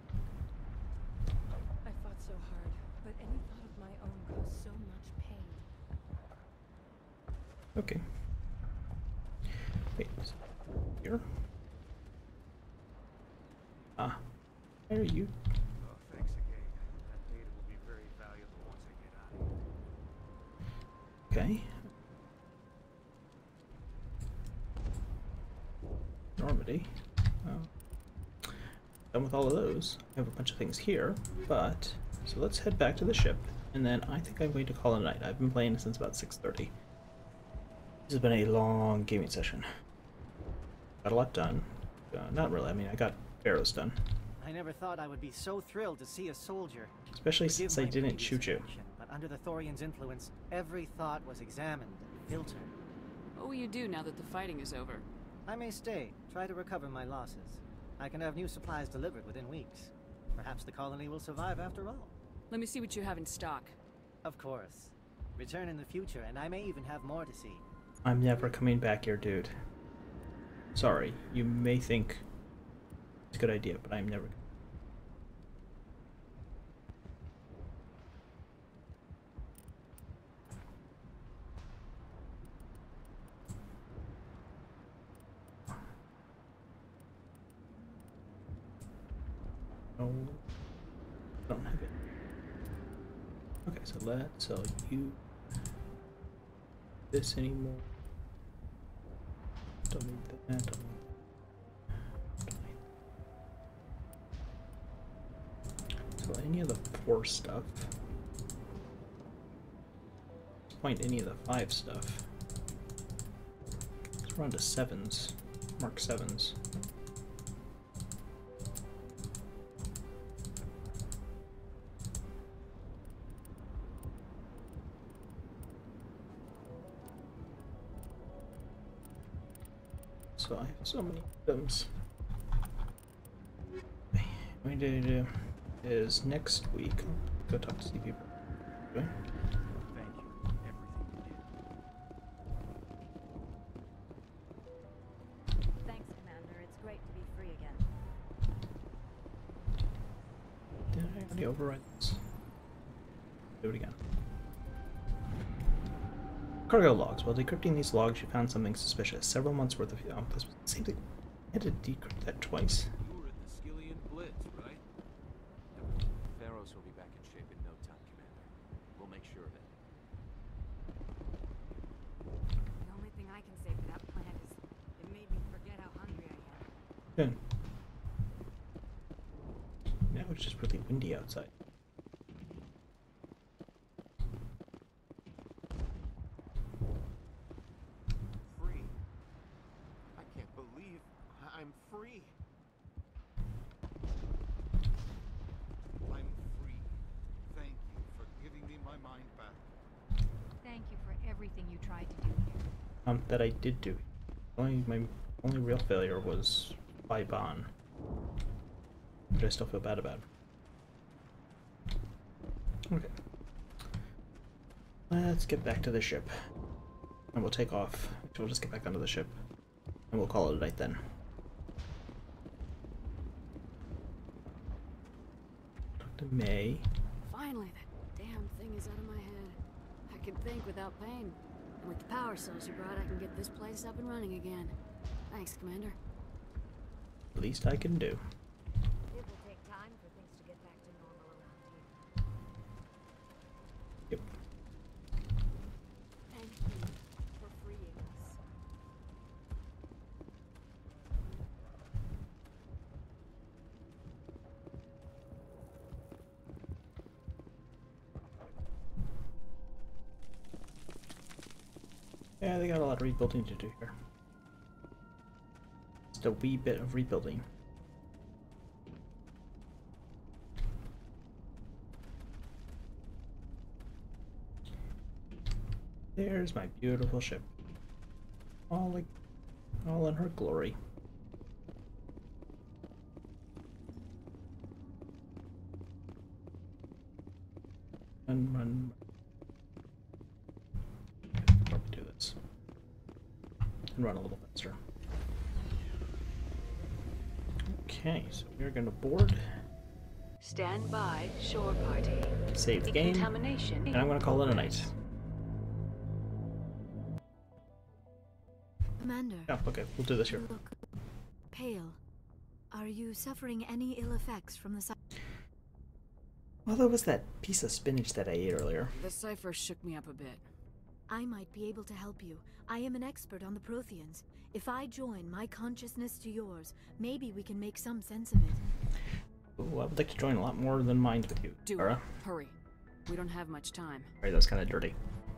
I fought so hard, but any thought of my own caused so much pain. Okay. Wait. Here. Ah. Where are you? Oh, thanks again. That data will be very valuable once I get out of here. Okay. Normandy. Oh. Done with all of those. I have a bunch of things here, but so let's head back to the ship, and then I think I'm going to call it a night. I've been playing since about six thirty. This has been a long gaming session. Got a lot done. Uh, not really. I mean, I got Feros done. I never thought I would be so thrilled to see a soldier. Especially Forgive since I my didn't previous shoot you. action, but under the Thorian's influence, every thought was examined and filtered. What will you do now that the fighting is over? I may stay, try to recover my losses. I can have new supplies delivered within weeks. Perhaps the colony will survive after all. Let me see what you have in stock. Of course. Return in the future, and I may even have more to see. I'm never coming back here, dude. Sorry, you may think it's a good idea, but I'm never. No, don't have it. Okay, so let's sell you this anymore. Don't need that. Don't need that. So any of the four stuff. Let's point any of the five stuff. Let's run to sevens. Mark sevens. So I have so many items. What I'm going to do is next week go talk to some people. Okay? Thank you for everything you did. Thanks, Commander. It's great to be free again. Did I already override this? Do it again. Cargo logs. While decrypting these logs, you found something suspicious. Several months worth of. Oh, this was the same thing. I had to decrypt that twice. You were in the Skillian Blitz, right? Feros will be back in shape in no time, Commander. We'll make sure of it. The only thing I can say for that plan is it made me forget how hungry I am. Good. Now it's just really windy outside. Free. I can't believe I'm free. I'm free. Thank you for giving me my mind back. Thank you for everything you tried to do here. Um, that I did do. Only my only real failure was by Bon, which I still feel bad about. Okay. Let's get back to the ship, and we'll take off. We'll just get back onto the ship, and we'll call it a night then. to May. Finally, that damn thing is out of my head. I can think without pain. And with the power cells you brought, I can get this place up and running again. Thanks, Commander. Least I can do. It will take time for things to get back to normal around here. Yep. Thank you for freeing us. Yeah, they got a lot of rebuilding to do here. Just a wee bit of rebuilding. There's my beautiful ship. All like, all in her glory. Run, run. Probably do this. And run a little faster. Okay, so we're gonna board. Stand by, shore party. Save the game. Decontamination. And I'm gonna call it a night. Commander. Oh, okay, we'll do this here. Look pale. Are you suffering any ill effects from the sun? Well, there was that piece of spinach that I ate earlier. The cipher shook me up a bit. I might be able to help you. I am an expert on the Protheans. If I join my consciousness to yours, maybe we can make some sense of it. Ooh, I would like to join a lot more than mind with you, Do Sarah. it. Hurry. We don't have much time. Alright, that was kind of dirty.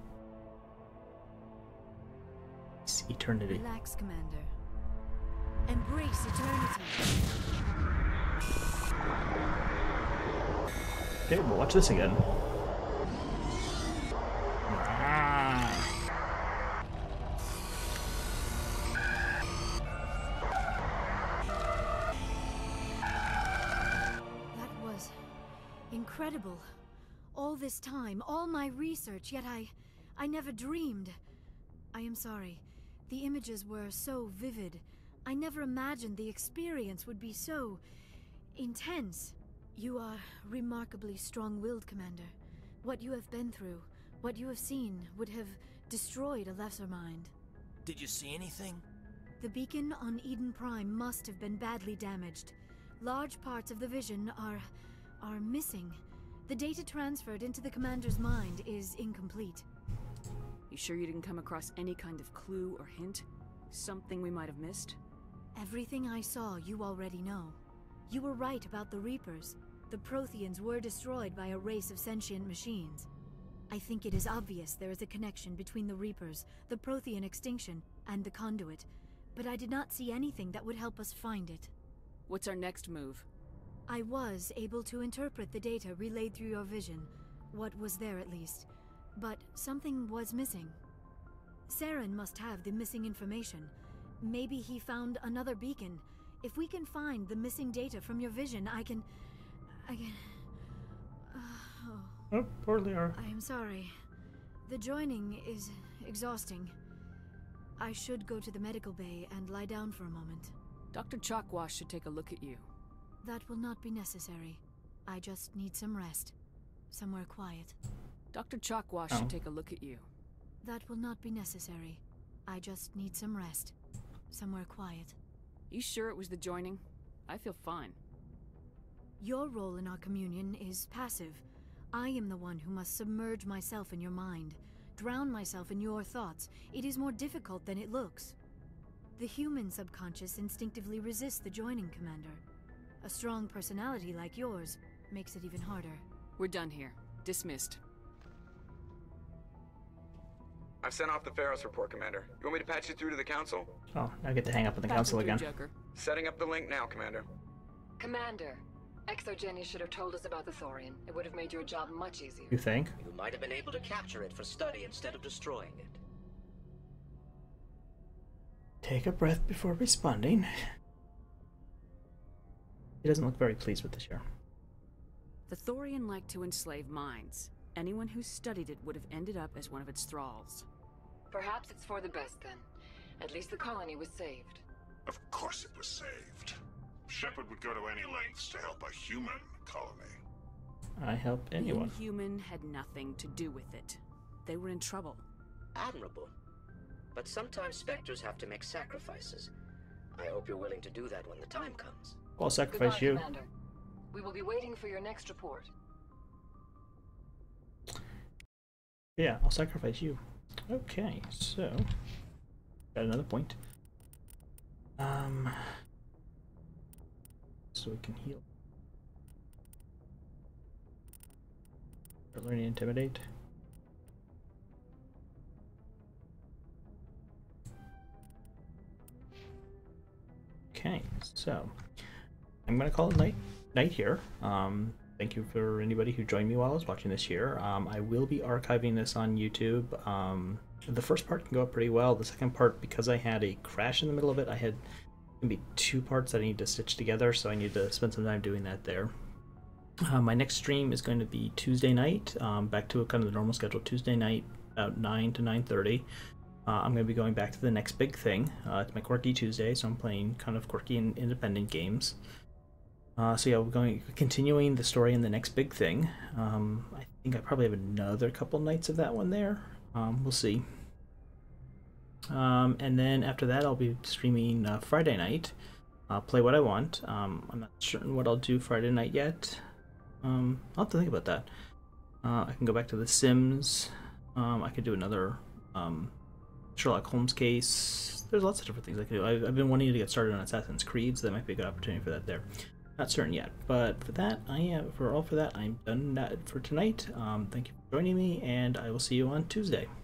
It's eternity. Relax, Commander. Embrace eternity. Okay, we'll watch this again. Ah. That was incredible. All this time, all my research, yet I... I never dreamed. I am sorry. The images were so vivid. I never imagined the experience would be so... intense. You are remarkably strong-willed, Commander. What you have been through, what you have seen, would have destroyed a lesser mind. Did you see anything? The beacon on Eden Prime must have been badly damaged. Large parts of the vision are... are missing. The data transferred into the Commander's mind is incomplete. You sure you didn't come across any kind of clue or hint? Something we might have missed? Everything I saw, you already know. You were right about the Reapers. The Protheans were destroyed by a race of sentient machines. I think it is obvious there is a connection between the Reapers, the Prothean extinction, and the Conduit, but I did not see anything that would help us find it. What's our next move? I was able to interpret the data relayed through your vision, what was there at least, but something was missing. Saren must have the missing information. Maybe he found another beacon. If we can find the missing data from your vision, I can... I can... Uh, oh. Oh, poor Liara. I am sorry. The joining is exhausting. I should go to the medical bay and lie down for a moment. Doctor Chalkwash should take a look at you. That will not be necessary. I just need some rest. Somewhere quiet. Doctor Chalkwash Oh. should take a look at you. That will not be necessary. I just need some rest. Somewhere quiet. You sure it was the joining? I feel fine. Your role in our communion is passive. I am the one who must submerge myself in your mind, drown myself in your thoughts. It is more difficult than it looks. The human subconscious instinctively resists the joining, Commander. A strong personality like yours makes it even harder. We're done here. Dismissed. I've sent off the Feros report, Commander. You want me to patch you through to the Council? Oh, now I get to hang up with the Patch council him through, again. Joker. Setting up the link now, Commander. Commander, Exogeny should have told us about the Thorian. It would have made your job much easier. You think? You might have been able to capture it for study instead of destroying it. Take a breath before responding. He doesn't look very pleased with this year. The Thorian liked to enslave minds. Anyone who studied it would have ended up as one of its thralls. Perhaps it's for the best then. At least the colony was saved. Of course it was saved. Shepard would go to any lengths to help a human colony. I help anyone. The Inhuman had nothing to do with it. They were in trouble. Admirable. But sometimes Spectres have to make sacrifices. I hope you're willing to do that when the time comes. I'll sacrifice Goodbye, you. Commander. We will be waiting for your next report. Yeah, I'll sacrifice you. Okay, so got another point. Um, so we can heal. Start learning Intimidate. Okay, so I'm gonna call it night night here. Um, thank you for anybody who joined me while I was watching this here. Um, I will be archiving this on YouTube. Um, the first part can go up pretty well. The second part, because I had a crash in the middle of it, I had maybe two parts that I need to stitch together, so I need to spend some time doing that there. Uh, my next stream is going to be Tuesday night, um, back to a kind of the normal schedule. Tuesday night, about nine to nine thirty. Uh, I'm going to be going back to the next big thing. Uh, it's my Quirky Tuesday, so I'm playing kind of quirky and independent games. Uh, so yeah, we're going continuing the story in the next big thing. Um, I think I probably have another couple nights of that one there. Um, we'll see. Um, and then after that, I'll be streaming uh, Friday night. Uh, play what I want. Um, I'm not certain what I'll do Friday night yet. Um, I'll have to think about that. Uh, I can go back to The Sims. Um, I could do another um, Sherlock Holmes case. There's lots of different things I can do. I've, I've been wanting to get started on Assassin's Creed, so that might be a good opportunity for that there. Not certain yet, but for that, I am for all for that, I'm done that for tonight. Um, thank you for joining me, and I will see you on Tuesday.